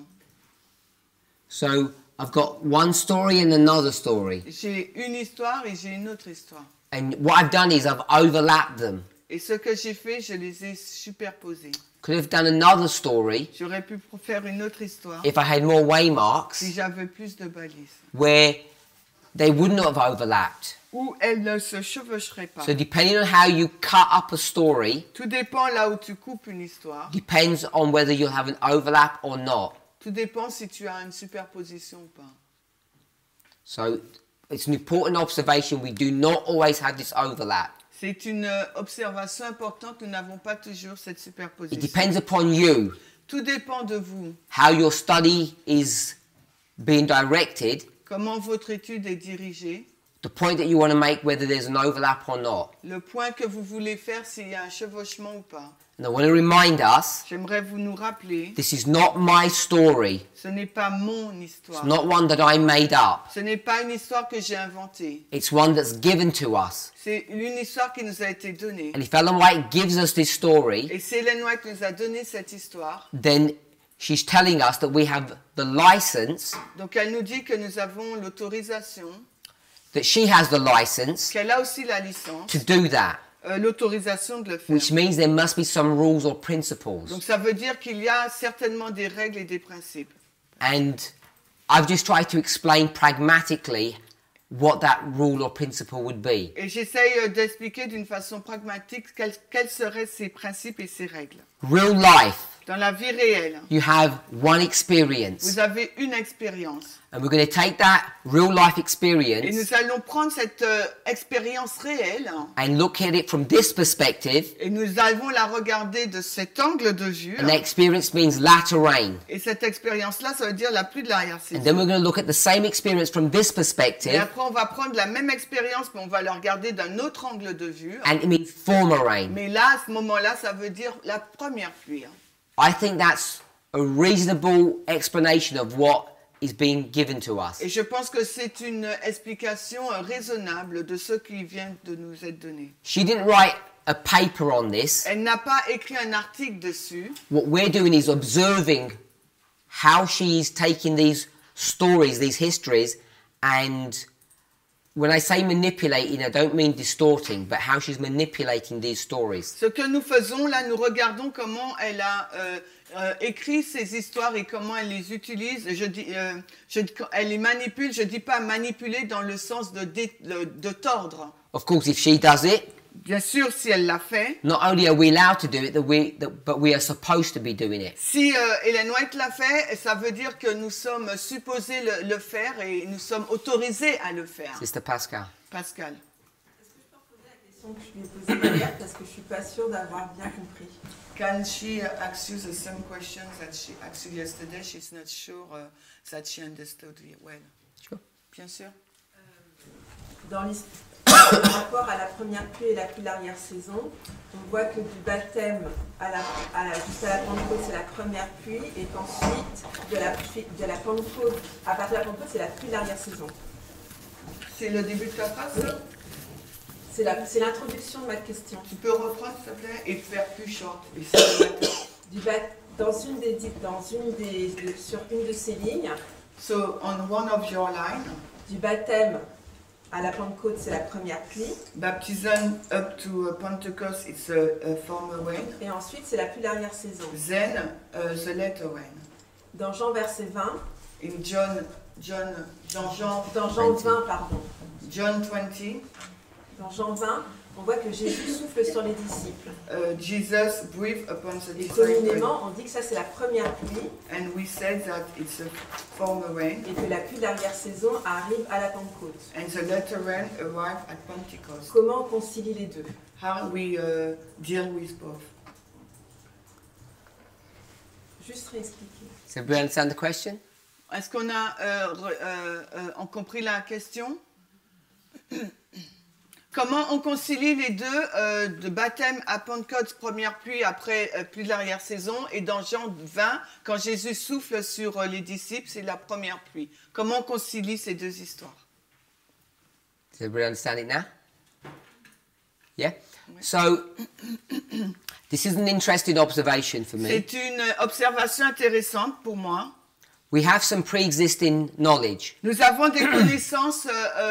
So I've got one story and another story. J'ai une histoire et j'ai une autre histoire. And what I've done is I've overlapped them. Et ce que j'ai fait, je les ai superposés. Could have done another story J'aurais pu faire une autre histoire if I had more si waymarks j'avais plus de balises. where they wouldn't have overlapped. Ou elles ne se chevaucheraient pas. So depending on how you cut up a story Tout dépend là où tu coupes une histoire. depends on whether you'll have an overlap or not. Tout dépend si tu as une superposition ou pas. So it's an important observation. We do not always have this overlap. C'est une observation importante. Nous n'avons pas toujours cette It superposition. depends upon you, Tout dépend de vous. how your study is being directed, Comment votre étude est dirigée. the point that you want to make, whether there's an overlap or not. Le point que vous voulez faire s'il y a un chevauchement ou pas. And I want to remind us, J'aimerais vous nous rappeler, this is not my story. ce n'est pas mon It's histoire. not one that I made up. Ce n'est pas une histoire que j'ai inventée. It's one that's given to us. C'est une histoire qui nous a été donnée. And if Ellen White gives us this story, Et si Ellen White nous a donné cette histoire, then she's telling us that we have the license, donc elle nous dit que nous avons l'autorisation, that she has the license qu'elle a aussi la licence, to do that, l'autorisation de le faire. which means there must be some rules or principles. Donc ça veut dire qu'il y a certainement des règles et des principes. And I've just tried to explain pragmatically what that rule or principle would be. Et j'essaye d'expliquer d'une façon pragmatique quels seraient ces principes et ces règles. Real life, Dans la vie réelle, you have one experience. vous avez une expérience. And we're going to take that real life Et experience nous allons prendre cette expérience réelle and look at it from this perspective. et nous allons la regarder de cet angle de vue. And that experience means latter rain. Et cette expérience-là, ça veut dire la pluie de And l'arrière-saison. then we're going to look at the same experience from this Et perspective, après, on va prendre la même expérience, mais on va la regarder d'un autre angle de vue. and it means former rain. Mais là, à ce moment-là, ça veut dire la première pluie. I think that's a reasonable explanation of what is being given to us. Et je pense que c'est une explication raisonnable de ce qui vient de nous être donné. She didn't write a paper on this. Elle n'a pas écrit un article dessus. What we're doing is observing how she's taking these stories, these histories, and when I say manipulating, I don't mean distorting, but how she's manipulating these stories. Ce que nous faisons là, nous regardons comment elle a écrit ces histoires et comment elle les utilise. Elle les manipule. Je dis pas manipuler dans le sens de tordre. Of course, if she does it, Bien sûr, si elle l'a fait. not only are we allowed to do it, but we are supposed to be doing it. Si Ellen White l'a fait, ça veut dire que nous sommes supposés le faire et nous sommes autorisés à le faire. Sister Pascal. Pascal. Est-ce que je peux reposer la question que je lui ai posée hier parce que je suis pas sûre d'avoir bien compris. Can she ask you the same question that she asked you yesterday? She's not sure that she understood well. Sure. Bien sûr. Dans l'histoire, par rapport à la première pluie et la pluie de l'arrière-saison, on voit que du baptême jusqu'à la Pentecôte, c'est la première pluie, et qu'ensuite, de la Pentecôte, à partir de la Pentecôte, c'est la pluie de l'arrière-saison. C'est le début de ta phrase, ça? C'est l'introduction de ma question. Tu peux reprendre, s'il te plaît, et faire plus short. Et c'est le matin. Sur une de ces lignes, So, on one of your lines, du baptême à la Pentecôte, c'est la première pluie, baptism up to Pentecost, it's a former rain. et ensuite, c'est la pluie de l'arrière-saison. Then, the latter rain. Dans Jean verset 20, In John 20, dans Jean 20, pardon, John 20, dans Jean 20, on voit que Jésus souffle sur les disciples. Jesus breathed upon the Et disciples, communément, on dit que ça c'est la première pluie and we said that it's a former rain, et que la pluie d'arrière-saison arrive à la Pentecôte. and the latter rain arrived at Pentecost. Comment on concilie les deux? How we deal with both. Juste réexpliquer. So, we understand the question? Est-ce qu'on a compris la question? Comment on concilie les deux, de baptême à Pentecôte, première pluie, après pluie de l'arrière-saison, et dans Jean 20, quand Jésus souffle sur les disciples, c'est la première pluie. Comment on concilie ces deux histoires? Does everybody understand it now? Yeah? So, this is an interesting observation for me. C'est une observation intéressante pour moi. We have some pre-existing knowledge. Nous avons des connaissances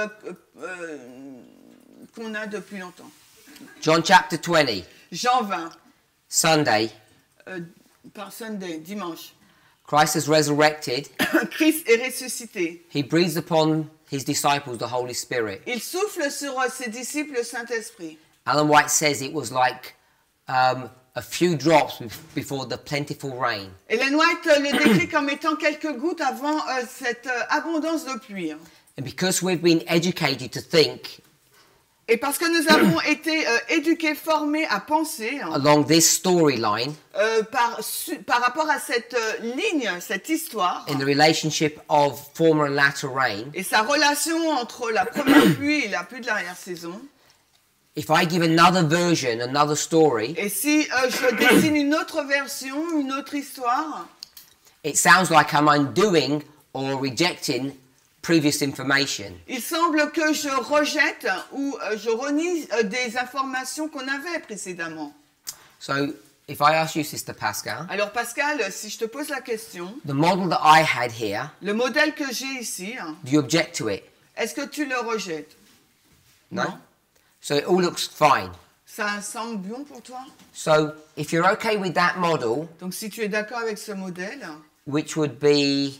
qu'on a depuis longtemps. John chapter 20, Jean 20, Sunday, par Sunday, dimanche. Christ has resurrected. Christ est ressuscité. He breathes upon his disciples the Holy Spirit. Il souffle sur ses disciples le Saint-Esprit. Ellen White says it was like a few drops before the plentiful rain. Ellen White le décrit comme étant quelques gouttes avant cette abondance de pluie. And because we've been educated to think Et parce que nous avons été éduqués, formés à penser along this storyline par rapport à cette ligne, cette histoire, in the relationship of former and latter rain, et sa relation entre la première pluie et la pluie de l'arrière-saison, if I give another version, another story, et si je dessine une autre version, une autre histoire, it sounds like I'm undoing or rejecting previous information. il semble que je rejette ou je renie des informations qu'on avait précédemment. So, if I ask you, Sister Pascal, Alors Pascal, si je te pose la question, the model that I had here, le modèle que j'ai ici, do you object to it? est-ce que tu le rejettes? No? So it all looks fine. Ça semble bon pour toi? So, if you're okay with that model, Donc si tu es d'accord avec ce modèle, which would be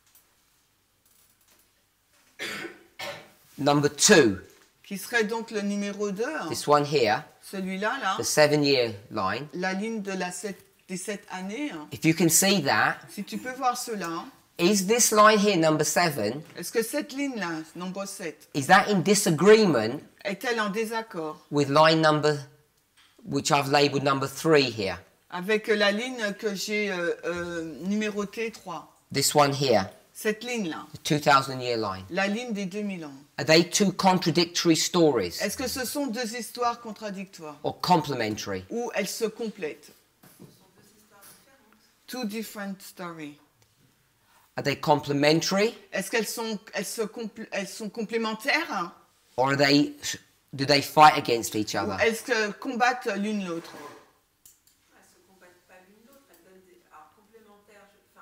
number 2, qui serait donc le numéro 2, this one here, celui-là, là, the 7-year line, la ligne de des 7 années, if you can see that, si tu peux voir cela, is this line here, number 7, est-ce que cette ligne-là, nombre 7, is that in disagreement est-elle en désaccord with line number, which I've labelled number 3 here? avec la ligne que j'ai numérotée 3? This one here, Cette ligne-là, the 2000-year line. la ligne des 2000 ans. Are they two contradictory stories Est-ce que ce sont deux histoires contradictoires or complementary? ou elles se complètent? Two different stories. Are they complementary Est-ce qu'elles sont complémentaires or are do they fight against each ou other? est-ce qu'elles combattent l'une l'autre? Elles ne se combattent pas l'une l'autre, elles donnent des. Alors, complémentaires,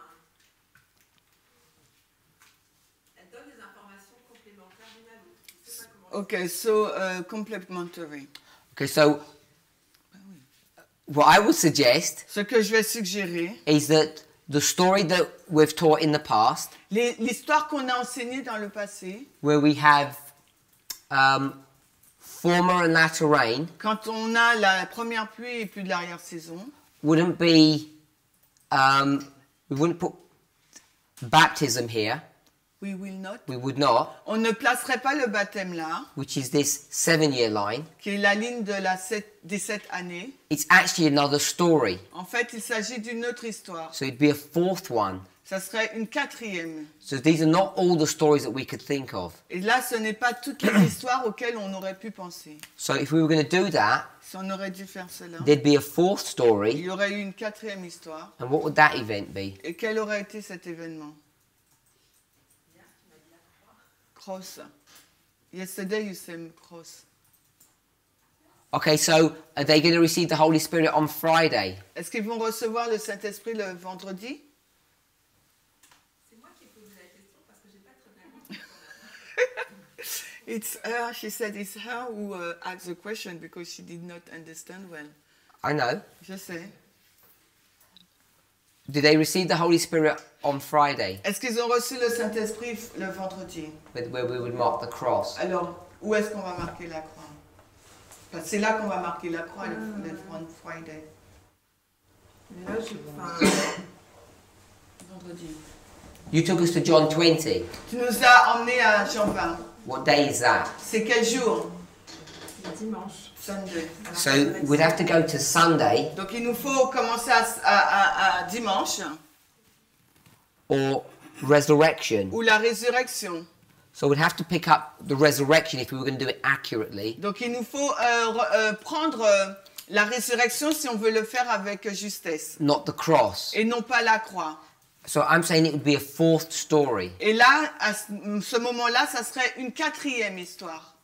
elles donnent des informations complémentaires l'une à l'autre. Je sais pas comment. Ok, so complementary. Okay, so what I would suggest Ce que je vais suggérer, is that the story that we've taught in the past, l'histoire qu'on a enseignée dans le passé, where we have former and latter rain, quand on a la première pluie et plus de l'arrière-saison, wouldn't be, we wouldn't put baptism here, we will not. we would not, On ne placerait pas le baptême là, which is this 7-year line. qui est la ligne de des 7 années. It's actually another story. En fait, il s'agit d'une autre histoire. So it'd be a fourth one. Ça serait une quatrième. So these are not all the stories that we could think of. Et là, ce n'est pas toutes les histoires auxquelles on aurait pu penser. So if we were going to do that, Si on aurait dû faire cela, there'd be a fourth il story. y aurait eu une quatrième histoire. And what would that event be? Et quel aurait été cet événement? Cross. Yesterday you said cross. Okay, so are they going to receive the Holy Spirit on Friday? Est-ce qu'ils vont recevoir le Saint-Esprit le vendredi? C'est moi qui ai posé la question parce que j'ai pas très bien compris. It's her, she said it's her who asked the question because she did not understand well. I know. Je sais. Do they receive the Holy Spirit on Friday, Est-ce qu'ils ont reçu le Saint-Esprit le vendredi? where we would mark the cross? Alors, où est-ce qu'on va marquer la croix? Parce que c'est là qu'on va marquer la croix, le Friday. Mais là, Vendredi. You took us to John 20. Tu nous as emmenés à Jean 20. What day is that? C'est quel jour? le dimanche. Sunday. So we'd have to go to Sunday Donc il nous faut commencer à dimanche. or resurrection. ou la résurrection. So we'd have to pick up the resurrection if we were going to do it accurately. Donc il nous faut prendre la résurrection si on veut le faire avec justesse, Not the cross. et non pas la croix. So I'm saying it would be a fourth story. Et là, à ce moment-là, ça serait une 4e histoire.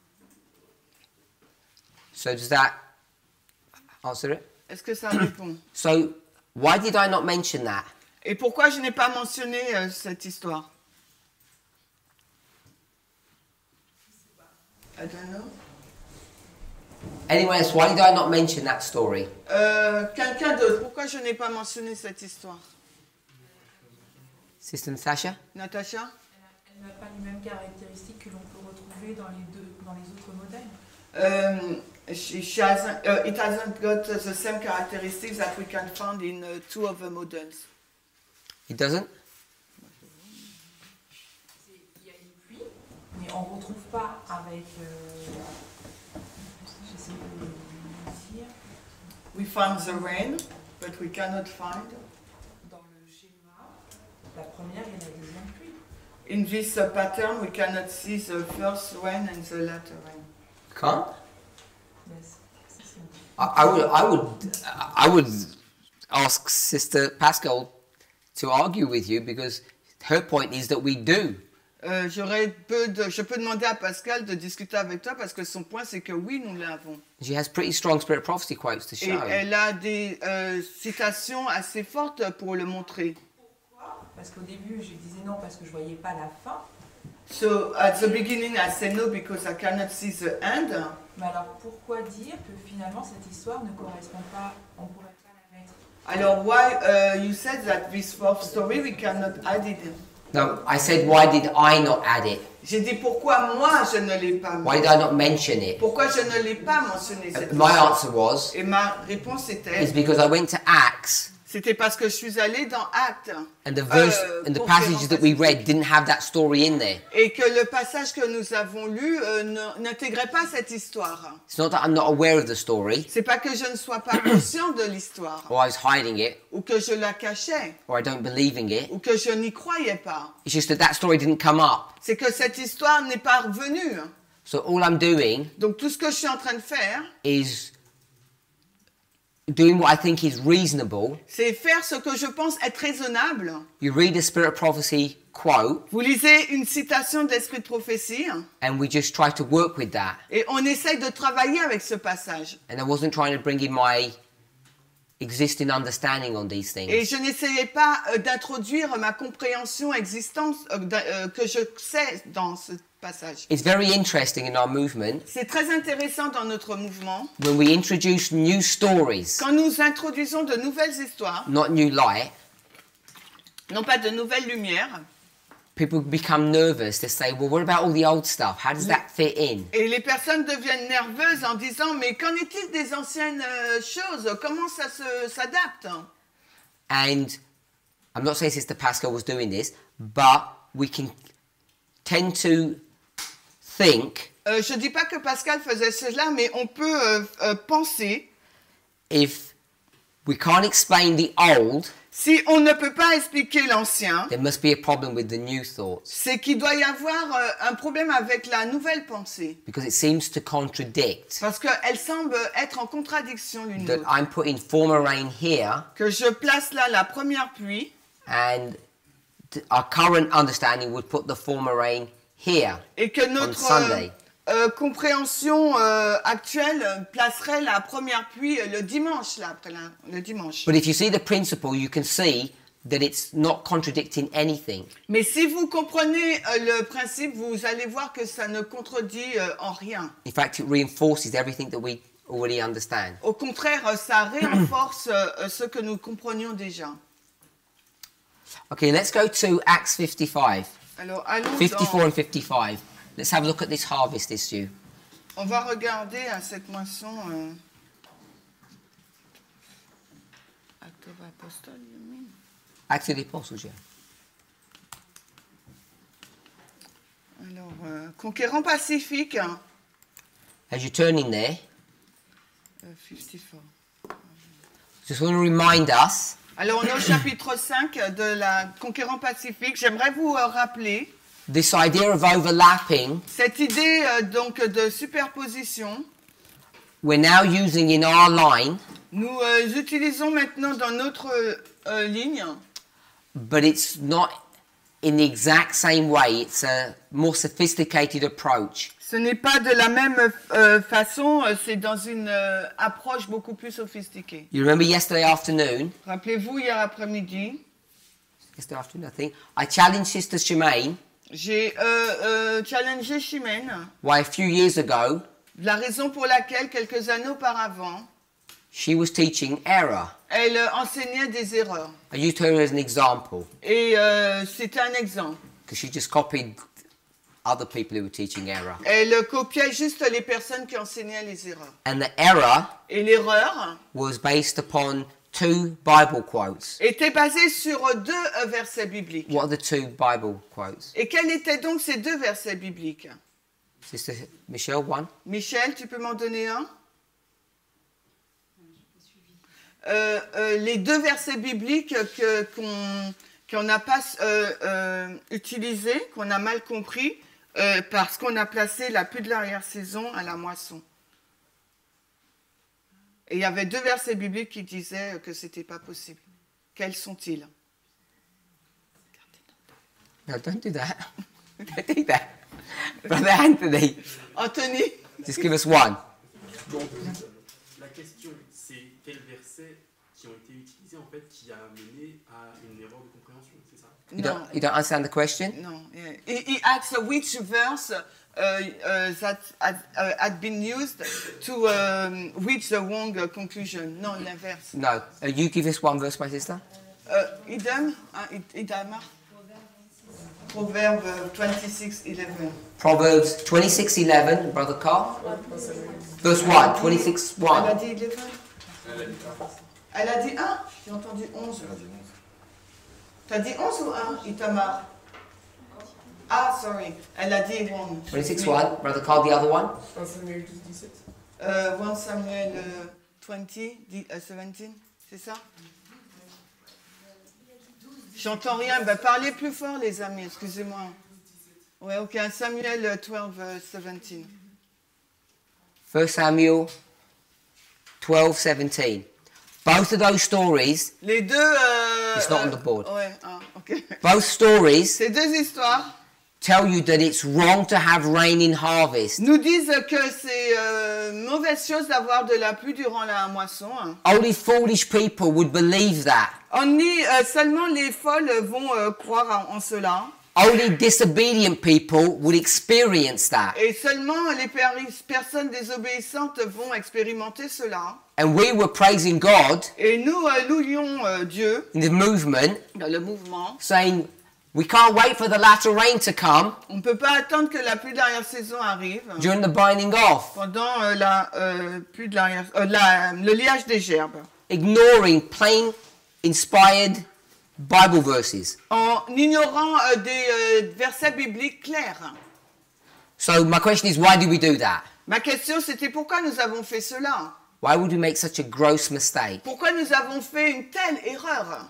So does that answer it? Est-ce que ça répond? So why did I not mention that? Et pourquoi je n'ai pas mentionné cette histoire? I don't know. Anyone else, why did I not mention that story? Quelqu'un d'autre, pourquoi je n'ai pas mentionné cette histoire? Sister Natasha? Natacha? Elle n'a pas les mêmes caractéristiques que l'on peut retrouver dans les autres modèles. It hasn't got the same characteristics that we can find in two of the models. It doesn't? Il y a une pluie, mais on ne retrouve pas avec... j'essaie de le dire. We found the rain, but we cannot find. Dans le schéma, la première et la deuxième pluie. In this pattern, we cannot see the first rain and the latter rain. Can't? Yes. I would ask Sister Pascal to argue with you because her point is that we do. Je peux demander à Pascal de discuter avec toi parce que son point c'est que oui, nous l'avons. She has pretty strong spirit prophecy quotes to Et show. elle a des citations assez fortes pour le montrer. Pourquoi? Parce qu'au début, je disais non parce que je ne voyais pas la fin. So at the beginning I said no because I cannot see the end. Mais alors pourquoi dire que finalement cette histoire ne correspond pas, on ne pourrait pas la mettre? Alors why you said that this fourth story we cannot add it in? No, I said, why did I not add it? J'ai dit pourquoi moi je ne l'ai pas Why mis. did I not mention it? Pourquoi je ne l'ai pas mentionné cette My histoire. answer was, Et ma réponse était is because I went to Acts c'était parce que je suis allée dans Actes. and the verse and the passages that we read didn't have that story in there. Et que le passage que nous avons lu n'intégrait pas cette histoire. It's not that I'm not aware of the story C'est pas que je ne sois pas conscient de l'histoire, or I was hiding it ou que je la cachais, or I don't believe in it. ou que je n'y croyais pas. It's just that that story didn't come up. C'est que cette histoire n'est pas revenue. So all I'm doing Donc tout ce que je suis en train de faire, is doing what I think is reasonable. c'est faire ce que je pense être raisonnable. You read a spirit prophecy quote Vous lisez une citation de l'Esprit de prophétie, and we just try to work with that. et on essaye de travailler avec ce passage. And I wasn't trying to bring in my existing understanding on these Et things. je n'essayais pas d'introduire ma compréhension existence que je sais dans ce passage. It's very interesting in our movement C'est très intéressant dans notre mouvement. when we introduce new stories, Quand nous introduisons de nouvelles histoires, not new light, non pas de nouvelles lumières, people become nervous. They say, well, what about all the old stuff? How does that fit in? et les personnes deviennent nerveuses en disant « Mais qu'en est-il des anciennes choses? Comment ça s'adapte ?» And I'm not saying Sister Pascal was doing this, but we can tend to think Je ne dis pas que Pascal faisait cela, mais on peut penser, if we can't explain the old, si on ne peut pas expliquer l'ancien, there must be a problem with the new thoughts c'est qu'il doit y avoir un problème avec la nouvelle pensée. because it seems to contradict Parce qu'elle semble être en contradiction l'une that l'autre. I'm putting former rain here Que je place là la première pluie, and our current understanding would put the former rain here et que on notre Sunday. compréhension actuelle placerait la première pluie le dimanche, là, après le dimanche. But if you see the principle, you can see that it's not contradicting anything. Mais si vous comprenez le principe, vous allez voir que ça ne contredit en rien. In fact, it reinforces everything that we already understand. Au contraire, ça renforce ce que nous comprenions déjà. Okay, let's go to Acts 55. Alors, allons 54 and 55. Let's have a look at this harvest issue. on va regarder à cette moisson. Actes of Apostles, you mean? Acts of the Apostles, yeah. Alors, conquérant pacifique, As you're turning there, 54. just want to remind us Alors, on est au chapitre 5 de la Conquérant Pacifique. J'aimerais vous rappeler this idea of overlapping cette idée donc de superposition. we're now using in our line, Nous utilisons maintenant dans notre ligne, but it's not in the exact same way. It's a more sophisticated approach. ce n'est pas de la même façon, c'est dans une approche beaucoup plus sophistiquée. You remember yesterday afternoon, Rappelez-vous, hier après-midi, I think, I challenged Sister Shemaine j'ai challengé Chimène, why a few years ago la raison pour laquelle, quelques années auparavant, she was teaching error. elle enseignait des erreurs. I used her as an example Et c'était un exemple. because she just copied other people who were teaching error. Elle copiait juste les personnes qui enseignaient les erreurs. And the error Et l'erreur was based upon two Bible quotes. était basée sur deux versets bibliques. What are the two Bible quotes? Et quels étaient donc ces deux versets bibliques? Sister Michelle, one. Michel, tu peux m'en donner un? Les deux versets bibliques qu'on n'a pas utilisés, qu'on a mal compris, parce qu'on a placé la pluie de l'arrière-saison à la moisson. Et il y avait deux versets bibliques qui disaient que ce n'était pas possible. Quels sont-ils? No, don't do that. Don't do that. Brother Anthony, Anthony? just give us one. La question, c'est quels versets qui ont été utilisés en fait qui a mené à une erreur de compréhension, c'est ça? You don't understand the question? No. Yeah. He asks which verse that had been used to reach the wrong conclusion. Non, l'inverse. No. You give us one verse, my sister. Idem, Idama. Proverbe 26:11. Proverbs 26:11, Brother Carl. Verse 1, 26:1. Elle a dit 11. Elle a dit 1. J'ai entendu 11. T'as dit 11 ou 1, Itamar? Ah, sorry. Elle a dit 1. 26:1, Brother Carl, the other one. 1 Samuel 12, 17. 1 Samuel 20, 17, c'est ça? J'entends rien. Ben, parlez plus fort, les amis, excusez-moi. Ouais, ok, 1 Samuel 12, 17. 1 Samuel 12:17. Both of those stories, Les deux. it's not on the board. Ouais, ah, ok. Both stories Ces deux histoires tell you that it's wrong to have rain in harvest. nous disent que c'est mauvaise chose d'avoir de la pluie durant la moisson. Hein. Only foolish people would believe that. Seulement les folles vont croire en cela. Only disobedient people would experience that. Et seulement les personnes désobéissantes vont expérimenter cela. And we were praising God Et nous louions Dieu in the movement, dans le mouvement. saying, we can't wait for the latter rain to come On ne peut pas attendre que la pluie de l'arrière-saison arrive during the binding off, pendant la pluie de le liage des gerbes, ignoring plain inspired Bible verses. en ignorant des versets bibliques clairs. So my question is, why do we do that? Ma question, c'était pourquoi nous avons fait cela? Why would we make such a gross mistake? Pourquoi nous avons fait une telle erreur?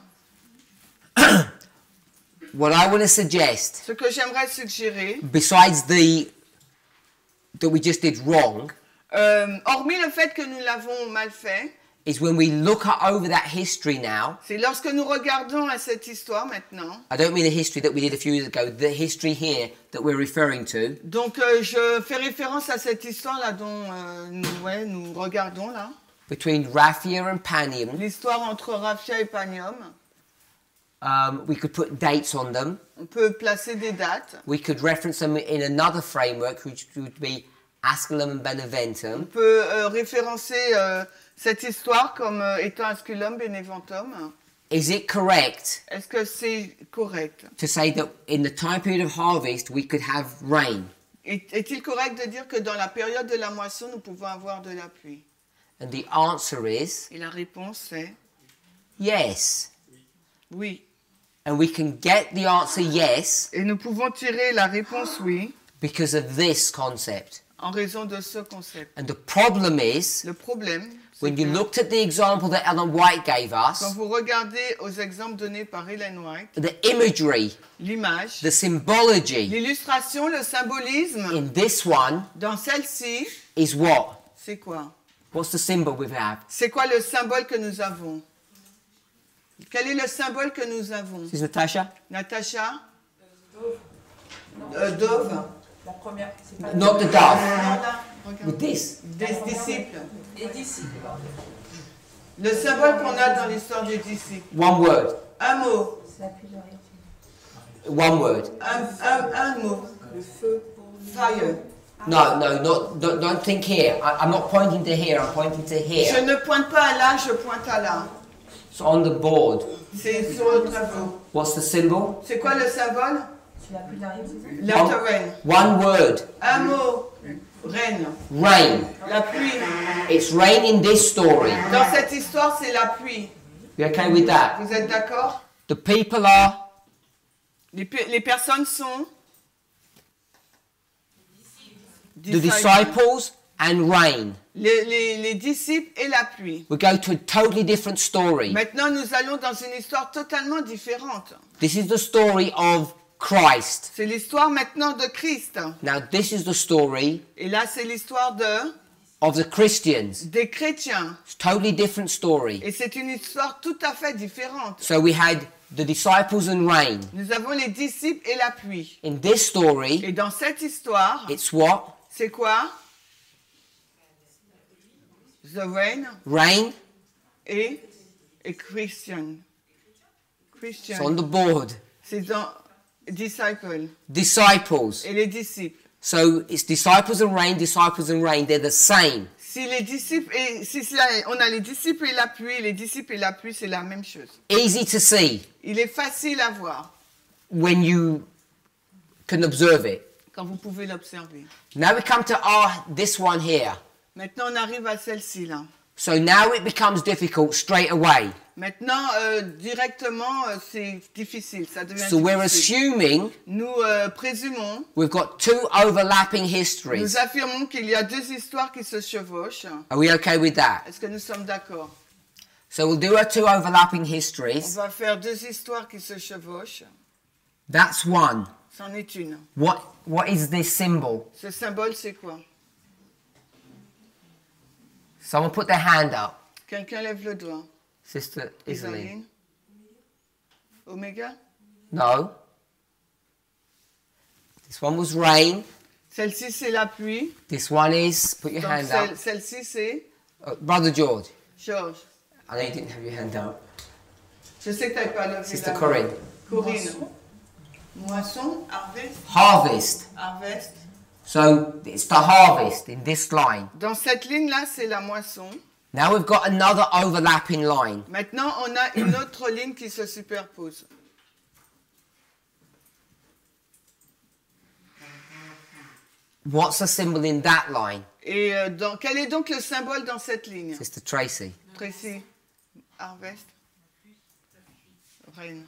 What I want to suggest, Ce que j'aimerais suggérer, besides that we just did wrong, hormis le fait que nous l'avons mal fait, is when we look over that history now. c'est lorsque nous regardons à cette histoire maintenant. I don't mean the history that we did a few years ago, the history here that we're referring to. Donc je fais référence à cette histoire-là dont nous regardons là. Between Raphia and Panium. L'histoire entre Raphia et Panium. We could put dates on them. On peut placer des dates. We could reference them in another framework, which would be Asculum and On Beneventum. peut référencer cette histoire comme étant Asculum Beneventum. Is it correct Est-ce que c'est correct? to say that in the time period of harvest we could have rain? Est-il correct de dire que dans la période de la moisson, nous pouvons avoir de la pluie? And the answer is Et la réponse est yes. oui. And we can get the answer yes Et nous pouvons tirer la réponse oui because of this concept. en raison de ce concept. And the problem is Le problème, when you que looked at the example that Ellen White gave quand us, vous regardez aux exemples donnés par Ellen White, the imagery, l'image, the symbology l'illustration, le symbolisme, in this one dans celle-ci, is what? c'est quoi? What's the symbol we have? C'est quoi le symbole que nous avons? Quel est le symbole que nous avons? This is Natasha? Natacha? Dove? La première, c'est pas Not the dove. Là, regarde. With this. Des disciples. Et d'ici. Le symbole qu'on a dans l'histoire des disciples. One word. Un mot. c'est la pluie de rien. One word. Un mot. Le feu. Fire. No, don't think here. I'm not pointing to here, I'm pointing to Je here. ne pointe pas à là, je pointe à là. It's on the board. C'est sur le tableau. What's the symbol? C'est quoi le symbole? C'est la pluie de rien, c'est ça? La reine. One word. Un mot. Reine. Rain. La pluie. It's rain in this story. Dans cette histoire, c'est la pluie. You okay with that? Vous êtes d'accord? The people are Les personnes sont the disciples and rain. les disciples et la pluie. We go to a totally different story. Maintenant, nous allons dans une histoire totalement différente. This is the story of Christ. C'est l'histoire maintenant de Christ. Now this is the story Et là, c'est l'histoire of the Christians. des chrétiens. It's a totally different story. Et c'est une histoire tout à fait différente. So we had the disciples and rain. Nous avons les disciples et la pluie. In this story, Et dans cette histoire, it's what? c'est quoi? The rain Rain. et Christian. It's on the board. C'est dans disciples Disciples. et les disciples. So it's disciples and rain, disciples and rain. They're the same. Si les disciples et on a les disciples et la pluie, les disciples et la pluie, c'est la même chose. Easy to see Il est facile à voir when you can observe it. quand vous pouvez l'observer. Now we come to this one here. Maintenant, on arrive à celle-ci là. So now it becomes difficult straight away. Maintenant, directement, c'est difficile. Ça devient So we're difficile. assuming Nous présumons, we've got two overlapping histories. nous affirmons qu'il y a deux histoires qui se chevauchent. Are we okay with that? Est-ce que nous sommes d'accord? So we'll do our two overlapping On histories. va faire deux histoires qui se chevauchent. That's one. C'en est une. What is this symbol? Ce symbole, c'est quoi? Someone put their hand up. Quelqu'un lève le doigt. Sister Isaline. Isaline? Oméga? No. This one was rain. Celle-ci, c'est la pluie. This one is, put your Donc, hand up. celle-ci, c'est Brother George. George. I know you didn't have your hand up. Je sais que tu n'avais pas levé Sister la main. Corinne. Corinne. Moisson, harvest, Harvest. harvest. So it's the harvest in this line. Dans cette ligne-là, c'est la moisson. Now we've got another overlapping line. Maintenant, on a une autre ligne qui se superpose. What's the symbol in that line? Et quel est donc le symbole dans cette ligne? Sister Tracy. Tracy, harvest, rain.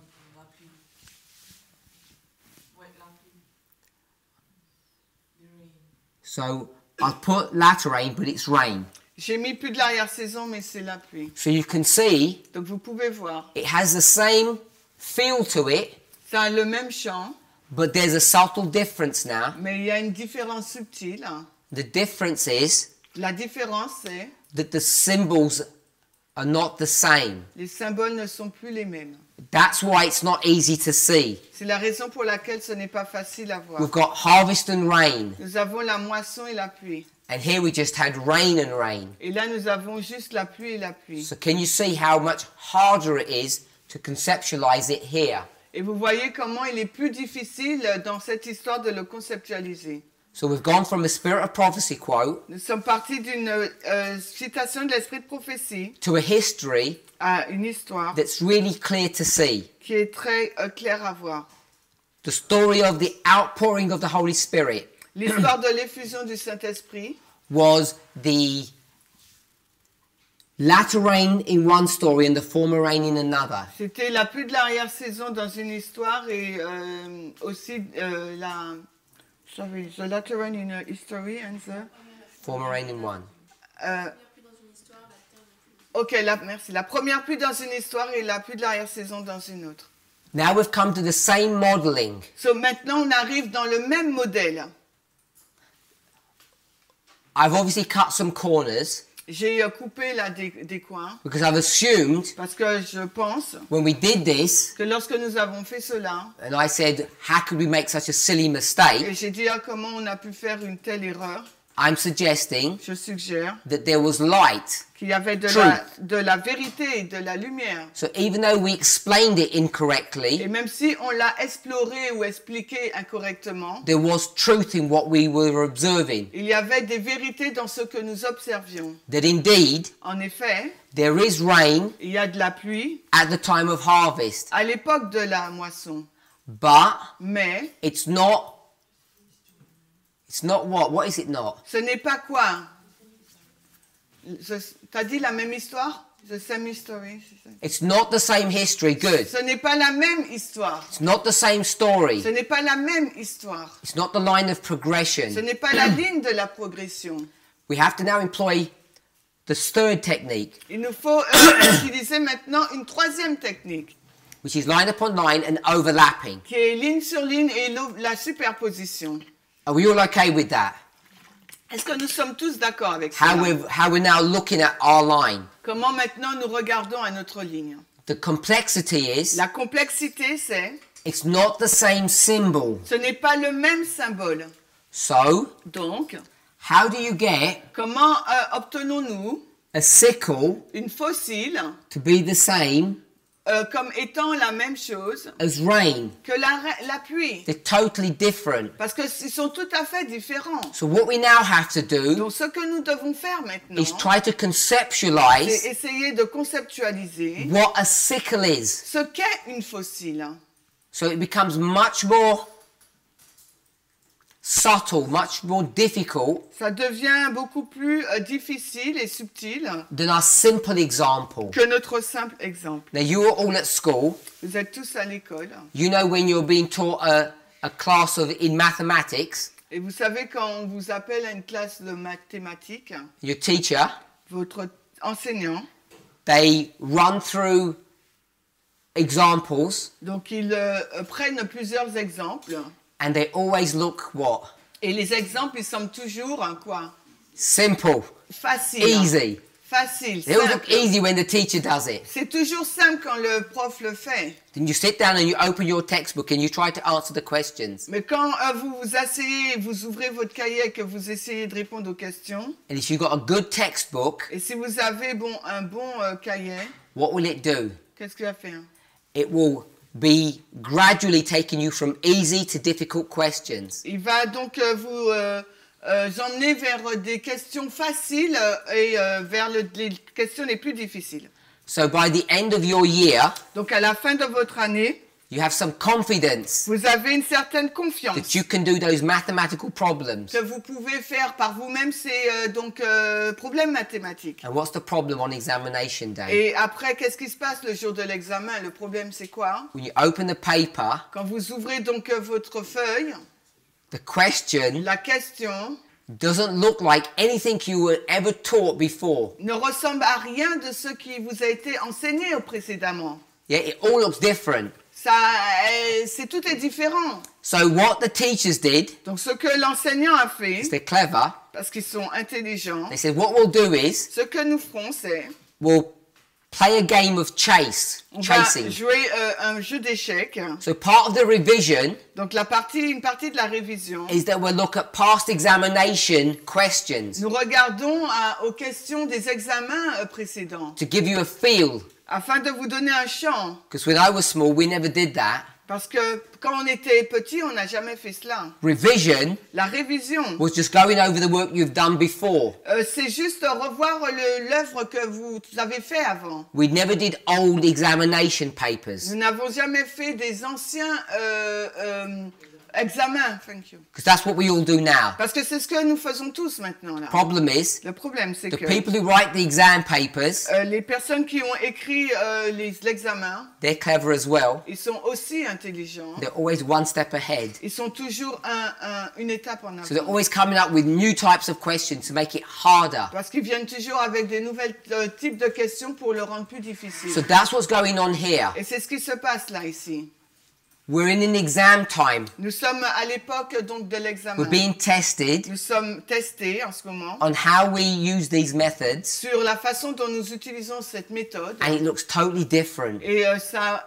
So I've put latter rain, but it's rain. J'ai mis plus de l'arrière-saison, mais c'est la pluie. So you can see Donc vous pouvez voir. it has the same feel to it, Ça a le même chant, but there's a subtle difference now. mais il y a une différence subtile. The difference is La différence, c'est that the symbols are not the same. les symboles ne sont plus les mêmes. That's why it's not easy to see. C'est la raison pour laquelle ce n'est pas facile à voir. We've got harvest and rain, Nous avons la moisson et la pluie. and here we just had rain and rain. Et là, nous avons juste la pluie et la pluie. So can you see how much harder it is to conceptualize it here? Et vous voyez comment il est plus difficile dans cette histoire de le conceptualiser. So we've gone from a Spirit of Prophecy quote Nous sommes partis d'une citation de l'esprit de prophétie to a history à une histoire that's really clear to see. qui est très claire à voir. The story of the outpouring of the Holy Spirit L'histoire de l'effusion du Saint-Esprit was the latter rain in one story and the former rain in another. C'était la pluie de l'arrière-saison dans une histoire et aussi the latter rain in a history and the Former rain in one. euh, Ok, merci. La première pluie dans une histoire et la pluie de l'arrière-saison dans une autre. Now we've come to the same modeling. So, maintenant, on arrive dans le même modèle. I've obviously cut some corners J'ai coupé là des coins because I've assumed parce que je pense when we did this, que lorsque nous avons fait cela, and I said, how could we make such a silly et mistake? j'ai dit comment on a pu faire une telle erreur, I'm suggesting je suggère that there was light. qu'il y avait de Truth. la vérité et de la lumière. So even though we explained it Et incorrectly, même si on l'a exploré ou expliqué incorrectement, there was truth in what we were observing. il y avait des vérités dans ce que nous observions. That indeed, En effet, there is rain il y a de la pluie at the time of harvest, à l'époque de la moisson, but mais it's not what? What is it not? ce n'est pas quoi? T'as dit la même histoire? The same history. It's not the same history. Good. Ce n'est pas la même histoire. It's not the same story. Ce n'est pas la même histoire. It's not the line of Ce progression. n'est pas la ligne de la progression. We have to now employ the third technique, Il nous faut utiliser maintenant une troisième technique, which is line upon line and overlapping. qui est ligne sur ligne et la superposition. Are we all okay with that? Est-ce que nous sommes tous d'accord avec ça? How we're now looking at our line. Comment maintenant nous regardons à notre ligne? The complexity is La complexité, c'est, it's not the same symbol. ce n'est pas le même symbole. So, Donc, how do you get comment obtenons-nous a sickle une fossile to be the same comme étant la même chose as rain? que la pluie? They're totally different. Parce qu'ils sont tout à fait différents. So what we now have to do Donc ce que nous devons faire maintenant, is try to c'est conceptualize essayer de conceptualiser what a sickle is. ce qu'est une fossile. So it becomes much more subtle, much more difficult Ça devient beaucoup plus difficile et subtil than our simple example. que notre simple exemple. Now you are all at school. Vous êtes tous à l'école You know when you're being taught a class in mathematics, et vous savez quand on vous appelle à une classe de mathématiques, your teacher, votre enseignant, they run through examples donc ils prennent plusieurs exemples and they always look what? et les exemples ils semblent toujours quoi? Simple, Facile. easy. Facile, They always look simple. easy when the teacher does it. C'est toujours simple quand le prof le fait. Then you sit down and you open your textbook and you try to answer the questions. Mais quand vous vous asseyez, vous ouvrez votre cahier et que vous essayez de répondre aux questions, And if you've got a good textbook, et si vous avez un bon cahier, what will it do? qu'est-ce qu'il va faire? It will be gradually taking you from easy to difficult questions. Il va donc vous emmener vers des questions faciles et vers les questions les plus difficiles. So by the end of your year, Donc à la fin de votre année, you have some confidence vous avez une certaine confiance that you can do those mathematical problems. que vous pouvez faire par vous-même ces problèmes mathématiques. And what's the problem on examination day? Et après, qu'est-ce qui se passe le jour de l'examen? Le problème, c'est quoi? When you open the paper, Quand vous ouvrez donc votre feuille, the question la question doesn't look like anything you were ever taught before. ne ressemble à rien de ce qui vous a été enseigné précédemment. Yeah, it all looks different. Ça, tout est différent. So what the teachers did, Donc ce que l'enseignant a fait, is they're clever, parce qu'ils sont intelligents, they said what we'll do is ce que nous ferons, c'est we'll play a game of chasing. on va jouer un jeu d'échecs. So part of the revision Donc une partie de la révision, is that we'll look at past examination questions nous regardons aux questions des examens précédents, to give you a feel. afin de vous donner un champ. Because when I was small, we never did that. Parce que quand on était petit, on n'a jamais fait cela. Revision La révision, was just going over the work you've done before. c'est juste revoir l'œuvre que vous avez fait avant. We never did old examination papers. Nous n'avons jamais fait des anciens Examen, thank you. Because that's what we all do now. Parce que c'est ce que nous faisons tous maintenant là. Problem is, Le problème, c'est the que people who write the exam papers, les personnes qui ont écrit l'examen, they're clever as well. ils sont aussi intelligents. They're always one step ahead. Ils sont toujours une étape en So they're avant. always coming up with new types of questions to make it harder. Parce qu'ils viennent toujours avec des nouvelles types de questions pour le rendre plus difficile. So that's what's going on here. Et c'est ce qui se passe là ici. We're in an exam time. Nous sommes à l'époque donc de l'examen. We're being tested Nous sommes testés en ce moment on how we use these methods, sur la façon dont nous utilisons cette méthode. and it looks totally different. Et ça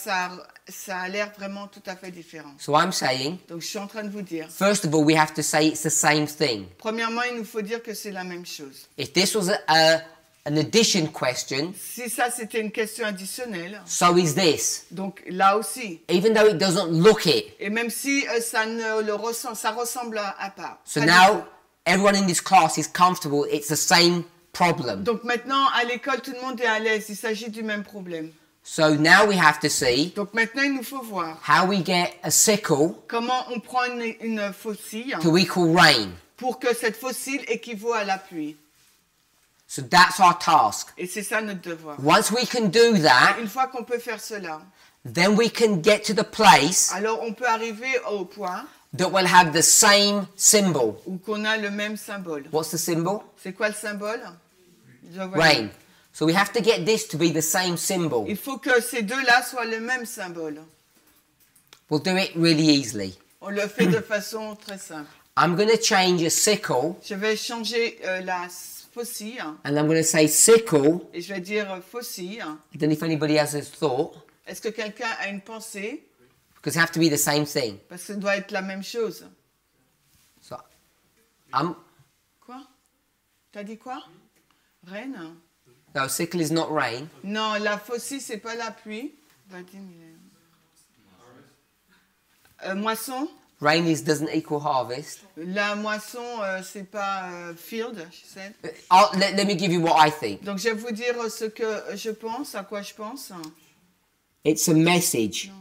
a l'air vraiment tout à fait différent. So I'm saying, Donc je suis en train de vous dire, first of all, we have to say it's the same thing. premièrement, il nous faut dire que c'est la même chose. If this was an addition question, Si ça c'était une question additionnelle, so is this. donc là aussi, Even though it doesn't look it. et même si ça ne le ressemble, ça ressemble à pas. So Pas du now tout. everyone in this class is comfortable. It's the same problem. Donc maintenant à l'école tout le monde est à l'aise, il s'agit du même problème. So now we have to see Donc maintenant il nous faut voir how we get a sickle comment on prend une faucille to equal rain. pour que cette faucille équivaut à la pluie. So that's our task. Et c'est ça notre devoir. Once we can do that, Une fois qu'on peut faire cela, then we can get to the place alors on peut arriver au point that will have the same symbol. où qu'on a le même symbole. What's the symbol? C'est quoi le symbole? Je vois. Rain. So we have to get this to be the same symbol. Il faut que ces deux-là soient le même symbole. We'll do it really easily. On le fait de façon très simple. I'm going to change a sickle, Je vais changer la faucille and I'm going to say sickle. et je vais dire faucille. I don't know if anybody has a thought, Est-ce que quelqu'un a une pensée? because it have to be the same thing. Parce que ça doit être la même chose. So, Quoi? T'as dit quoi? Reine? no, sickle is not rain. Non, la faucille, c'est pas la pluie. Moisson? Rain doesn't equal harvest. La moisson, c'est pas field, she said. Let me give you what I think. Donc, je vais vous dire ce que je pense, à quoi je pense. It's a message.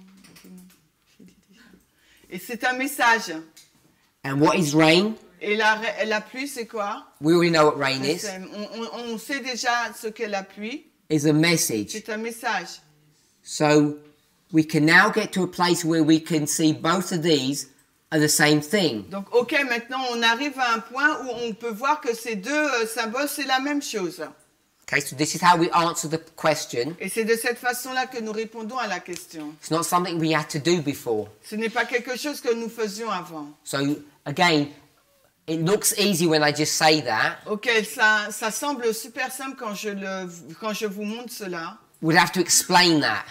Et c'est un message. And what is rain? Et la pluie, c'est quoi? We already know what rain is. On sait déjà ce qu'est la pluie. Is a message. C'est un message. So we can now get to a place where we can see both of these are the same thing. Donc, ok, maintenant on arrive à un point où on peut voir que ces deux symboles, c'est la même chose. Okay, so this is how we answer the question. Et c'est de cette façon-là que nous répondons à la question. It's not something we had to do before. Ce n'est pas quelque chose que nous faisions avant. So again, it looks easy when I just say that. Ok, ça semble super simple quand je vous montre cela. We'd have to explain that.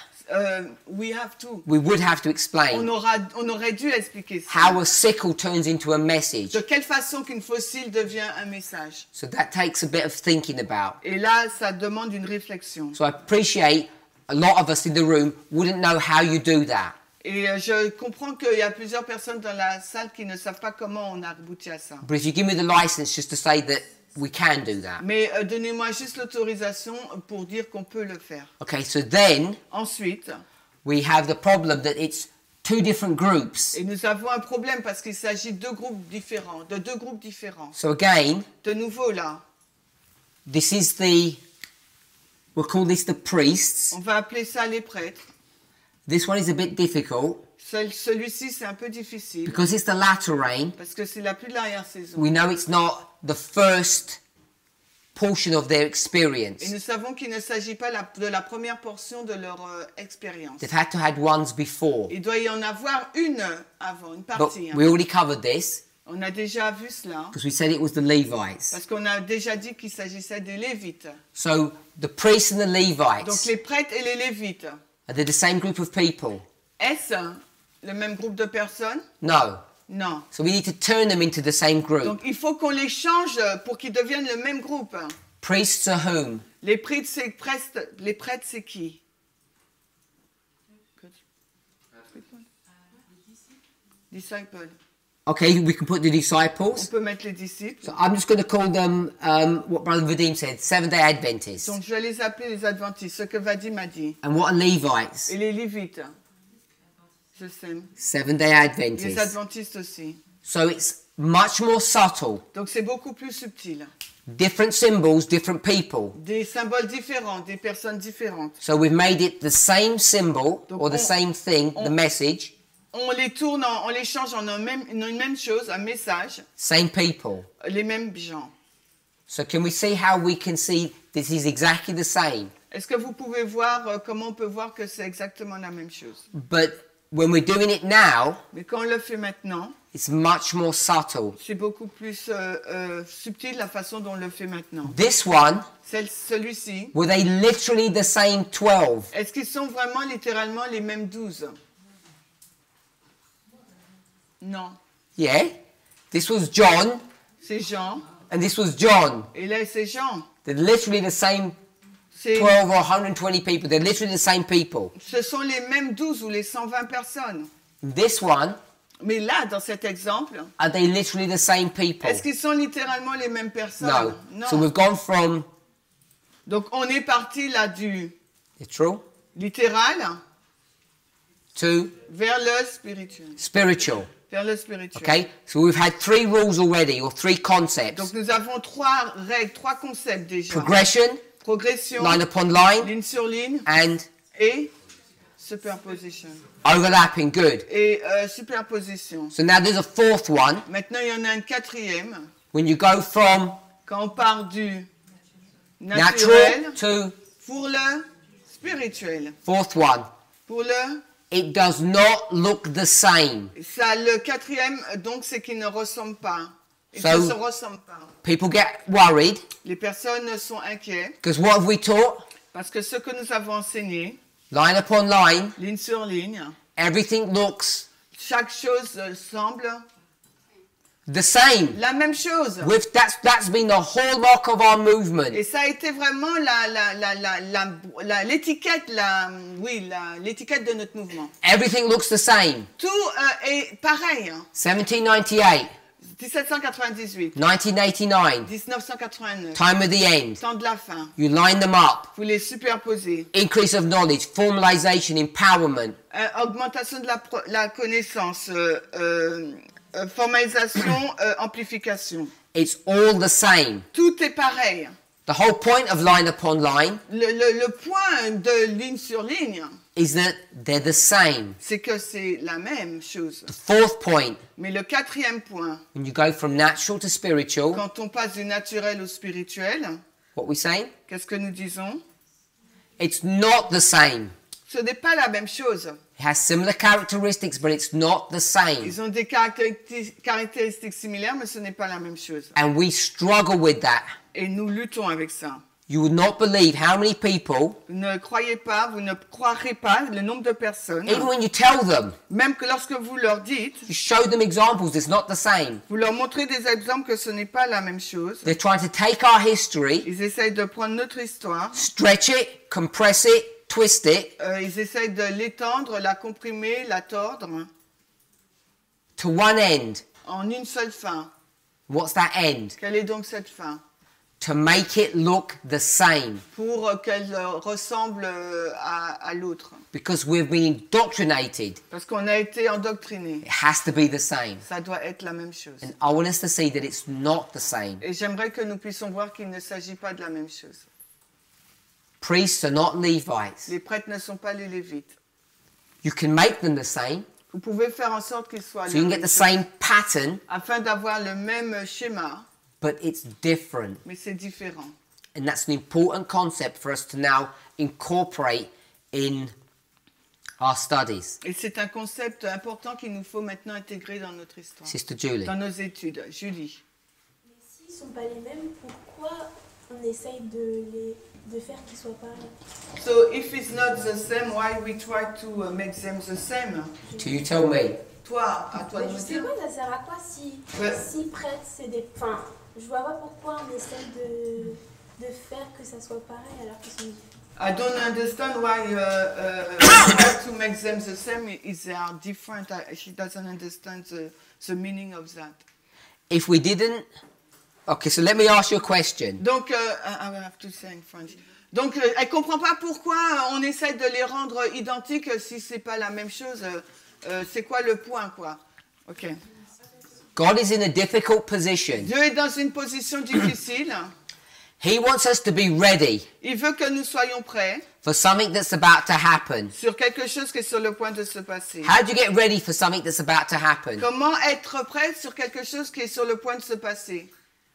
We have to. We would have to explain On aurait dû expliquer ça. how a sickle turns into a message. De quelle façon qu'une fossile devient un message. So that takes a bit of thinking about. Et là, ça demande une réflexion. So I appreciate a lot of us in the room wouldn't know how you do that. Et je comprends qu'il y a plusieurs personnes dans la salle qui ne savent pas comment on a abouti à ça. But if you give me the license just to say that we can do that. Mais donnez-moi juste l'autorisation pour dire qu'on peut le faire. Okay, so then Ensuite, we have the problem that it's two different groups. et nous avons un problème parce qu'il s'agit de deux groupes différents. So again, De nouveau là, this is we'll call this the priests. on va appeler ça les prêtres. This one is a bit difficult Celui-ci, c'est un peu difficile because it's the latter rain. parce que c'est la pluie de l'arrière-saison. We know it's not the first portion of their experience. Et nous savons qu'il ne s'agit pas de la première portion de leur expérience. They've had to had ones before. Il doit y en avoir une avant, une But partie. we already covered this On a déjà vu cela because we said it was the Levites. parce qu'on a déjà dit qu'il s'agissait des Lévites. So the priests and the Donc Levites, les prêtres et les Lévites, are they the same group of people? est-ce le même groupe de personnes? No. Non. So we need to turn them into the same group. Donc il faut qu'on les change pour qu'ils deviennent le même groupe. Priests are whom? Les prêtres, c'est qui? Disciples. Okay, we can put the On disciples. peut mettre les disciples. So I'm just going to call them what Brother Vadim said, Seventh-day Adventists. Donc je vais les appeler les Adventistes, ce que Vadim a dit. And what are Levites? Et les Lévites, the same. Seventh-day Les Adventists. adventistes aussi. So it's much more subtle. Donc c'est beaucoup plus subtil. Different symbols, different people. Des symboles différents, des personnes différentes. So we've made it the same symbol Donc or the same thing, the message, On les tourne, on les change en une même chose, un message, same people. les mêmes gens. So can we see how we can see this is exactly the same? Est-ce que vous pouvez voir comment on peut voir que c'est exactement la même chose? But when we're doing it now, Mais quand on le fait maintenant, it's much more subtle. c'est beaucoup plus subtil la façon dont on le fait maintenant. This one, Celui-ci, were they literally the same 12? est-ce qu'ils sont vraiment littéralement les mêmes 12? Non. Yeah? This was John, C'est Jean, and this was John. et là c'est Jean. They're literally the same C'est- 12 or 120 people. They're literally the same people. Ce sont les mêmes 12 ou les 120 personnes. This one, Mais là, dans cet exemple, are they literally the same people? est-ce qu'ils sont littéralement les mêmes personnes? No. So we've gone from Donc on est parti là du literal littéral to vers le spirituel. spiritual. Vers le spirituel. Okay? So we've had 3 rules already, or 3 Donc concepts. nous avons 3 règles, 3 concepts déjà. Progression, Progression, line upon line, ligne sur ligne and et superposition. overlapping. Good. Et superposition. So now there's a 4th one. Maintenant, il y en a une 4e. When you go from Quand on part du natural naturel to pour le spirituel. 4th one, Pour le... it does not look the same. Ça, le 4e, donc, c'est qu'ils ne ressemblent pas. Ils So- ne se ressemblent pas. People get worried Les personnes sont inquiètes because what have we taught? parce que ce que nous avons enseigné, Line upon line, ligne sur ligne, everything looks chaque chose semble the same. la même chose. That's been the hallmark of our movement. Et ça a été vraiment l'étiquette, l'étiquette de notre mouvement. Everything looks the same. Tout est pareil. 1798, 1798, 1989, 1989, time of the end. temps de la fin. You line them up. Vous les superposez. Increase of knowledge, formalization, empowerment. Augmentation de la connaissance, formalisation, amplification. It's all the same. Tout est pareil. The whole point of line upon line Le point de ligne sur ligne, is that they're the same. c'est que c'est la même chose. The 4th point, Mais le 4e point, when you go from natural to spiritual, quand on passe du naturel au spirituel, what we saying? qu'est-ce que nous disons? It's not the same. Ce n'est pas la même chose. It has similar characteristics, but it's not the same. Ils ont des caractéristiques similaires, mais ce n'est pas la même chose. And we struggle with that. Et nous luttons avec ça. You would not believe how many people, Vous ne croyez pas, vous ne croirez pas le nombre de personnes, even when you tell them, même que lorsque vous leur dites, you show them examples, it's not the same. vous leur montrez des exemples que ce n'est pas la même chose. They're trying to take our history, Ils essayent de prendre notre histoire, stretch it, compress it, twist it ils essayent de l'étendre, la comprimer, la tordre to one end. en une seule fin. What's that end? Quelle est donc cette fin? To make it look the same. Pour qu'elle ressemble à l'autre. Because we've been indoctrinated. Parce qu'on a été endoctriné. It has to be the same. Ça doit être la même chose. And I want us to see that it's not the same. Et j'aimerais que nous puissions voir qu'il ne s'agit pas de la même chose. Priests are not Levites. Les prêtres ne sont pas les Lévites. You can make them the same, Vous pouvez faire en sorte qu'ils soient so you can la get même the chose, same pattern, afin d'avoir le même schéma, but it's different. mais c'est différent. And that's an important concept for us to now incorporate in our studies. Et c'est un concept important qu'il nous faut maintenant intégrer dans notre histoire, Sister Julie. dans nos études. Julie. Mais s'ils ne sont pas les mêmes, pourquoi on essaye de faire qu'ils soient pareils? So if it's not the same, why we try to make them the same? Do you tell me? Toi, à toi de Je me sais dire. pas, ça sert à quoi si, Ouais. si prêtre c'est des... Enfin, je vois pas pourquoi on essaye de faire que ça soit pareil alors qu'ils sont différents. I don't understand why try to make them the same if they are different. She doesn't understand the meaning of that. If we didn't... Okay, so let me ask you a question. Donc, I will have to say in French. Donc, elle comprend pas pourquoi on essaie de les rendre identiques si c'est pas la même chose. c'est quoi le point, quoi. Ok. God is in a difficult position. Dieu est dans une position difficile. He wants us to be ready Il veut que nous soyons prêts for something that's about to happen. sur quelque chose qui est sur le point de se passer. How do you get ready for something that's about to happen? Comment être prêt sur quelque chose qui est sur le point de se passer?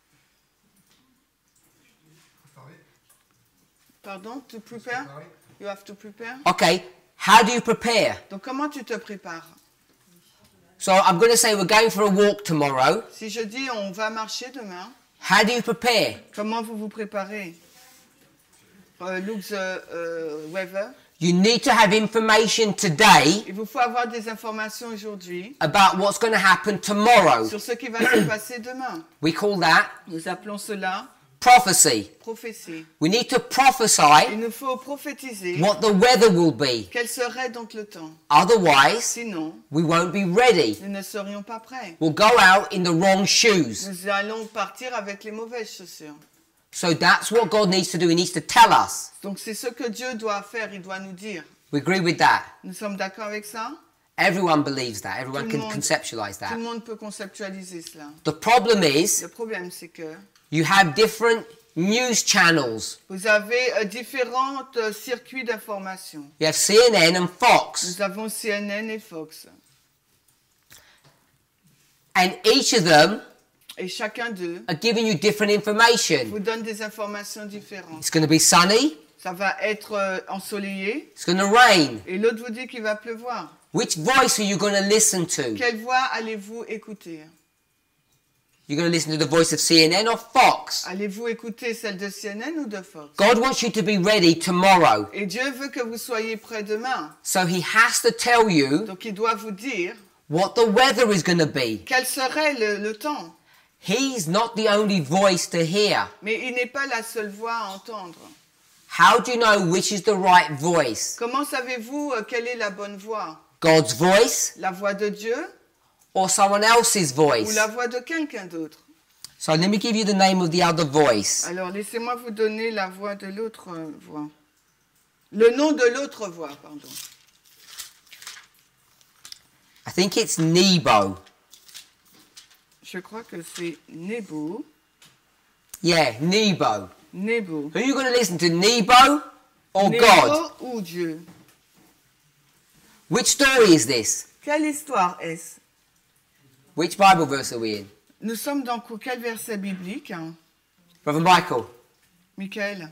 Pardon, to prepare? You have to prepare? Okay, how do you prepare? Donc comment tu te prépares? So I'm going to say we're going for a walk tomorrow. Si je dis on va marcher demain, How do you prepare? comment vous vous préparez? Look the weather. You need to have information today Il vous faut avoir des informations aujourd'hui about what's going to happen tomorrow. sur ce qui va se passer demain. We call that Nous appelons cela prophecy. prophétie. We need to Il prophesy nous faut prophétiser what the weather will be. quel serait donc le temps. Otherwise, Sinon, we won't be ready. nous ne serions pas prêts. We'll go out in the wrong shoes. Nous allons partir avec les mauvaises chaussures. So that's what God needs to do. He needs to tell us. Donc c'est ce que Dieu doit faire, il doit nous dire. We agree with that. Nous sommes d'accord avec ça? Everyone believes that. Everyone Tout le can monde- conceptualize Tout that. le monde peut conceptualiser cela. The problem is Le problème c'est que you have different news channels. vous avez différents circuits d'information. You have CNN and Fox. Nous avons CNN et Fox. And each of them Et chacun d'eux are giving you different information. vous donne des informations différentes. It's going to be sunny. Ça va être ensoleillé It's going to rain. et l'autre vous dit qu'il va pleuvoir. Which voice are you going to listen to? Quelle voix allez-vous écouter? You're going to listen to the voice of CNN or Fox? Allez-vous écouter celle de CNN ou de Fox? God wants you to be ready tomorrow. Et Dieu veut que vous soyez prêts demain. So he has to tell you Donc il doit vous dire what the weather is going to be. quel serait le temps. He's not the only voice to hear. Mais il n'est pas la seule voix à entendre. How do you know which is the right voice? Comment savez-vous quelle est la bonne voix? God's voice La voix de Dieu or someone else's ou voice? la voix de quelqu'un d'autre? So let me give you the name of the other voice. Alors laissez-moi vous donner la voix de l'autre voix. Le nom de l'autre voix, pardon. I think it's Nebo. Je crois que c'est Nebo. Yeah, Nebo. Nebo. Who are you going to listen to, Nebo or Nebo God? ou Dieu? Which story is this? Quelle histoire est-ce? Which Bible verse are we in? Nous sommes dans quel verset biblique? Brother Michael, Michael?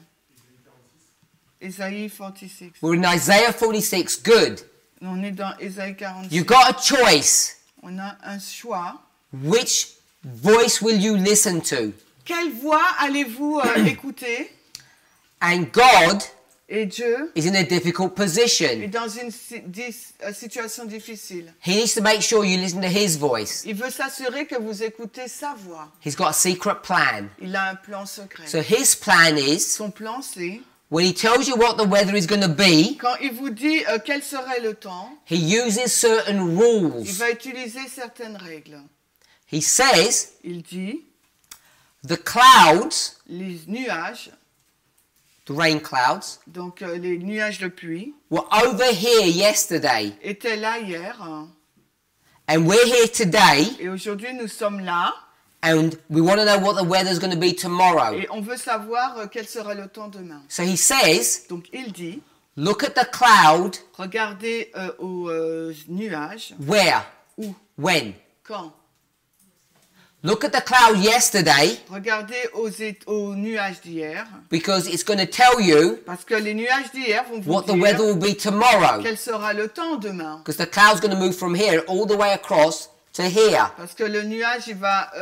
Ésaïe 46. we're in Isaiah 46. Good. On est dans Ésaïe 46. You've got a choice. On a un choix. Which voice will you listen to? Quelle voix allez-vous écouter? And God Et Dieu is in a difficult est position. dans une situation difficile. He needs to make sure you listen to his voice. Il veut s'assurer que vous écoutez sa voix. He's got a secret plan. Il a un plan secret. So his plan is, Son plan, c'est when he tells you what the weather is going to be, quand il vous dit quel serait le temps, he uses certain il rules. va utiliser certaines règles. He says, Il dit the clouds, les nuages, the rain clouds, donc les nuages de pluie, were over here yesterday. étaient là hier. And we're here today, Et aujourd'hui, nous sommes là. and we want to know what the weather's going to be tomorrow. Et on veut savoir quel sera le temps demain. So he says, Donc il dit, look at the cloud, regardez aux nuages. where, Où? when. Quand? Look at the cloud yesterday, Regardez aux nuages d'hier. because it's going to tell you Parce que les nuages d'hier vont vous what the dire weather will be tomorrow. quel sera le temps demain. Because the cloud's going to move from here all the way across to here. Parce que le nuage, il va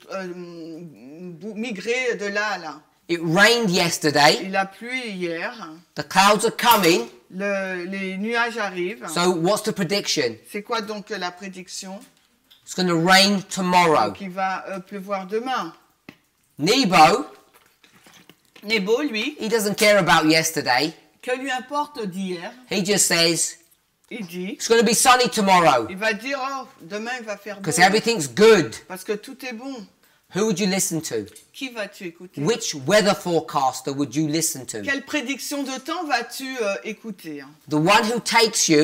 migrer de là à là. It rained yesterday. Il a plu hier. The clouds are coming. Les nuages arrivent. So what's the prediction? C'est quoi donc la prédiction? It's going to rain tomorrow. Donc il va pleuvoir demain. Nebo, Nebo, lui, he doesn't care about yesterday. que lui importe d'hier? He just says, Il dit, it's going to be sunny tomorrow. il va dire, oh, demain il va faire beau. Because everything's good. Parce que tout est bon. Who would you listen to? Qui vas-tu écouter? Which weather forecaster would you listen to? Quelle prédiction de temps vas-tu écouter? The one who takes you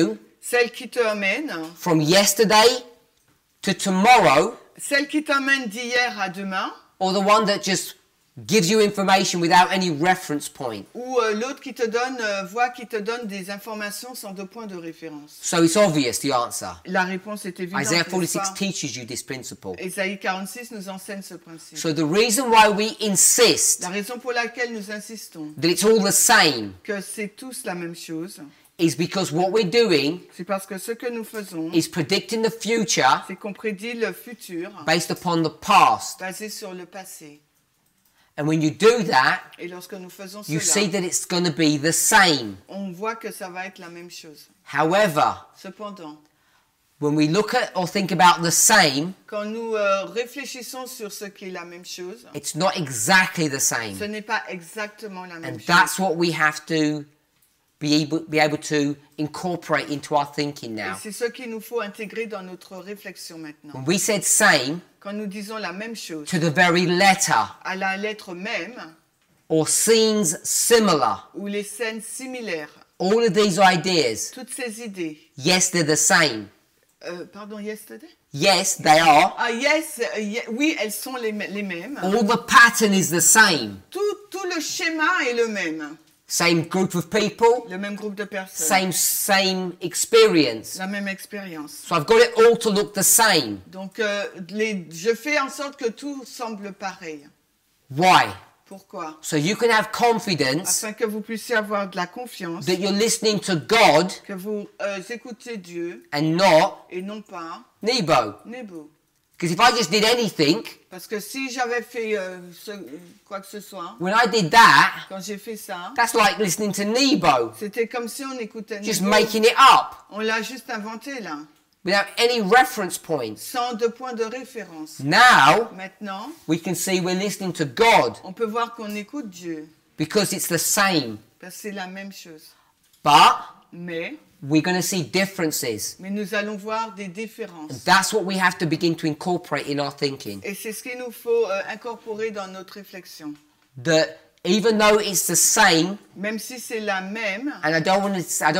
Celle qui te amène, from yesterday to tomorrow, celle qui t'amène d'hier à demain, or the one that just gives you information without any reference point. ou l'autre qui te donne, qui te donne des informations sans de point de référence. So it's obvious the answer. La réponse est évidente. Isaiah n'est-ce 46 pas? teaches you this principle. Ésaïe 46 nous enseigne ce principe. So the reason why we insist La raison pour laquelle nous insistons that it's all the same que c'est tous la même chose, is because what we're doing c'est parce que ce que nous faisons, is predicting the future c'est qu'on prédit le futur based upon the past. basé sur le passé. And when you do that, Et lorsque nous faisons you cela, see that it's going to be the same. on voit que ça va être la même chose. However, Cependant, when we look at or think about the same, quand nous réfléchissons sur ce qui est la même chose, it's not exactly the ce same. n'est pas exactement la même And chose. that's what we have to be able to incorporate into our thinking Et now. c'est ce qu'il nous faut intégrer dans notre réflexion maintenant. When we said same Quand nous disons la même chose, to the very letter, à la lettre même, or scenes similar, ou les scènes similaires, all of these ideas, toutes ces idées. yes, they're the same. Pardon, yesterday? Yes, they are. Ah, yes, oui, elles sont les mêmes. All the pattern is the same. Tout le schéma est le même. Same group of people, Le même groupe de personnes. same experience. La même expérience. So I've got it all to look the same. Donc, je fais en sorte que tout semble pareil. Why? Pourquoi? So you can have confidence Afin que vous puissiez avoir de la confiance, that you're listening to God que vous écoutez Dieu and not et non pas Nebo. Nebo. Because if I just did anything, Parce que si j'avais fait quoi que ce soit, when I did that, quand j'ai fait ça, that's like listening to Nebo, c'était comme si on écoutait just Nebo. making it up On l'a juste inventé là, without any reference points. sans de point de référence. Now Maintenant, we can see we're listening to God on peut voir qu'on écoute Dieu, because it's the same. parce que c'est la même chose. But Mais we're going to see differences. nous allons voir des différences. And that's what we have to begin to incorporate in our thinking. Et c'est ce qu'il nous faut incorporer dans notre réflexion. That even though it's the same, Même si c'est la même, and I don't want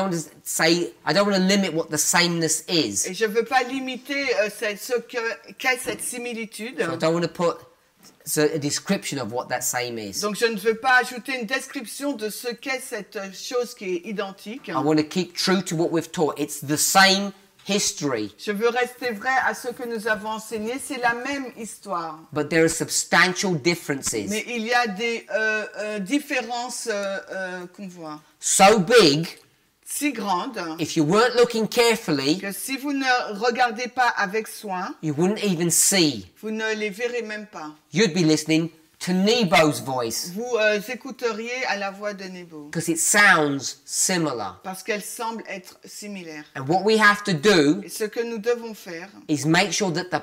to limit what the sameness is. et je ne veux pas limiter qu'est cette similitude, So I don't want to put a description of what that same is. donc je ne veux pas ajouter une description de ce qu'est cette chose qui est identique. I want to keep true to what we've taught. It's the same history, Je veux rester vrai à ce que nous avons enseigné, c'est la même histoire. but there are substantial differences. Mais il y a des différences qu'on voit. So big, Si grandes if you weren't looking carefully, que si vous ne regardez pas avec soin, you wouldn't even see. vous ne les verrez même pas. You'd be listening to Nebo's voice Vous écouteriez à la voix de Nebo, because it sounds similar. parce qu'elle semble être similaire. And what we have to do Et ce que nous devons faire, is make sure that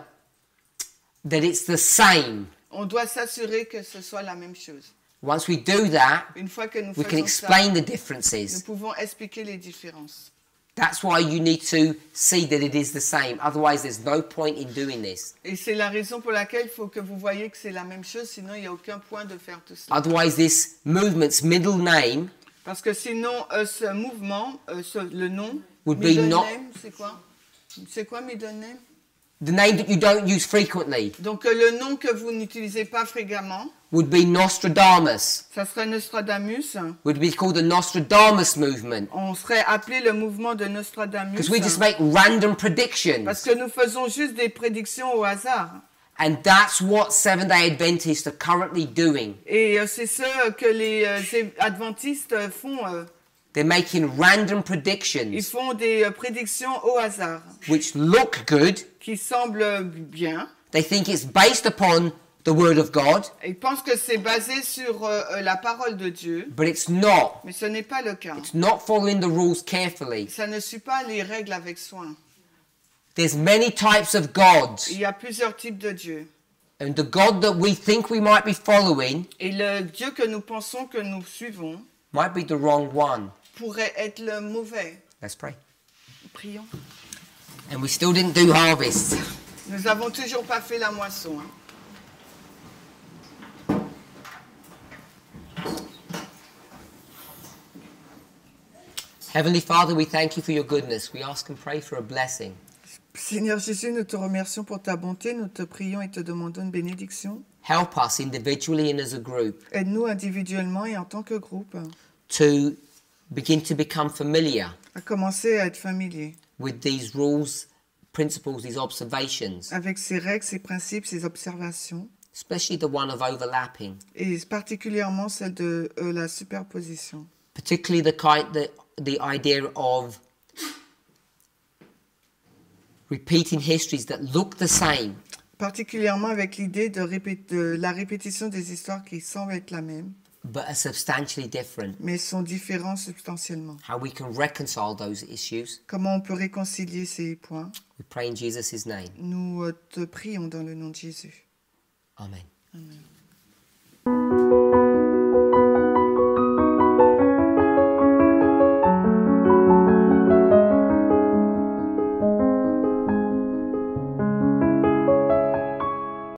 it's the same. on doit s'assurer que ce soit la même chose. Once we do that, Une fois que nous we can faisons ça, explain the nous differences. pouvons expliquer les différences. That's why you need to see that it is the same. Otherwise, there's no point in doing this. Et c'est la raison pour laquelle il faut que vous voyez que c'est la même chose, sinon il n'y a aucun point de faire tout cela. Otherwise, this movement's middle name Parce que sinon, ce mouvement, le nom, would be middle not name, c'est quoi? C'est quoi middle name? the name that you don't use frequently Donc le nom que vous n'utilisez pas fréquemment, would be Nostradamus. ça serait Nostradamus. Would be called the Nostradamus movement On serait appelé le mouvement de Nostradamus. because we just make random Parce predictions, que nous faisons juste des prédictions au hasard. and that's what Seventh-day Adventists are currently doing. Et c'est ce que les adventistes font. They're making random Ils predictions font des prédictions au hasard which look good. qui semblent bien. They think it's based upon the Word of God, Ils pensent que c'est basé sur la parole de Dieu, but it's not. mais ce n'est pas le cas. It's not following the rules carefully. Ça ne suit pas les règles avec soin. There's many types of gods, Il y a plusieurs types de dieux. and the God that we think we might be following Et le Dieu que nous pensons que nous suivons might be the wrong one. pourrait être le mauvais. Let's pray. Prions. And we still didn't do harvest. Nous n'avons toujours pas fait la moisson. Heavenly Father, we thank you for your goodness. We ask and pray for a blessing. Seigneur Jésus, nous te remercions pour ta bonté, nous te prions et te demandons une bénédiction. Help us individually and as a group Aide-nous individuellement et en tant que groupe to begin to become familiar à commencer à être familier with these rules, principles, these observations, avec ces règles, ces principes, ces observations, especially the one of overlapping, et particulièrement celle de la superposition. particularly the idea of repeating histories that look the same, Particulièrement avec l'idée de la répétition des histoires qui semblent être la même, but are substantially different. mais sont différents substantiellement. How we can reconcile those issues. Comment on peut réconcilier ces points? We pray in Jesus' name. Nous te prions dans le nom de Jésus. Amen. Amen.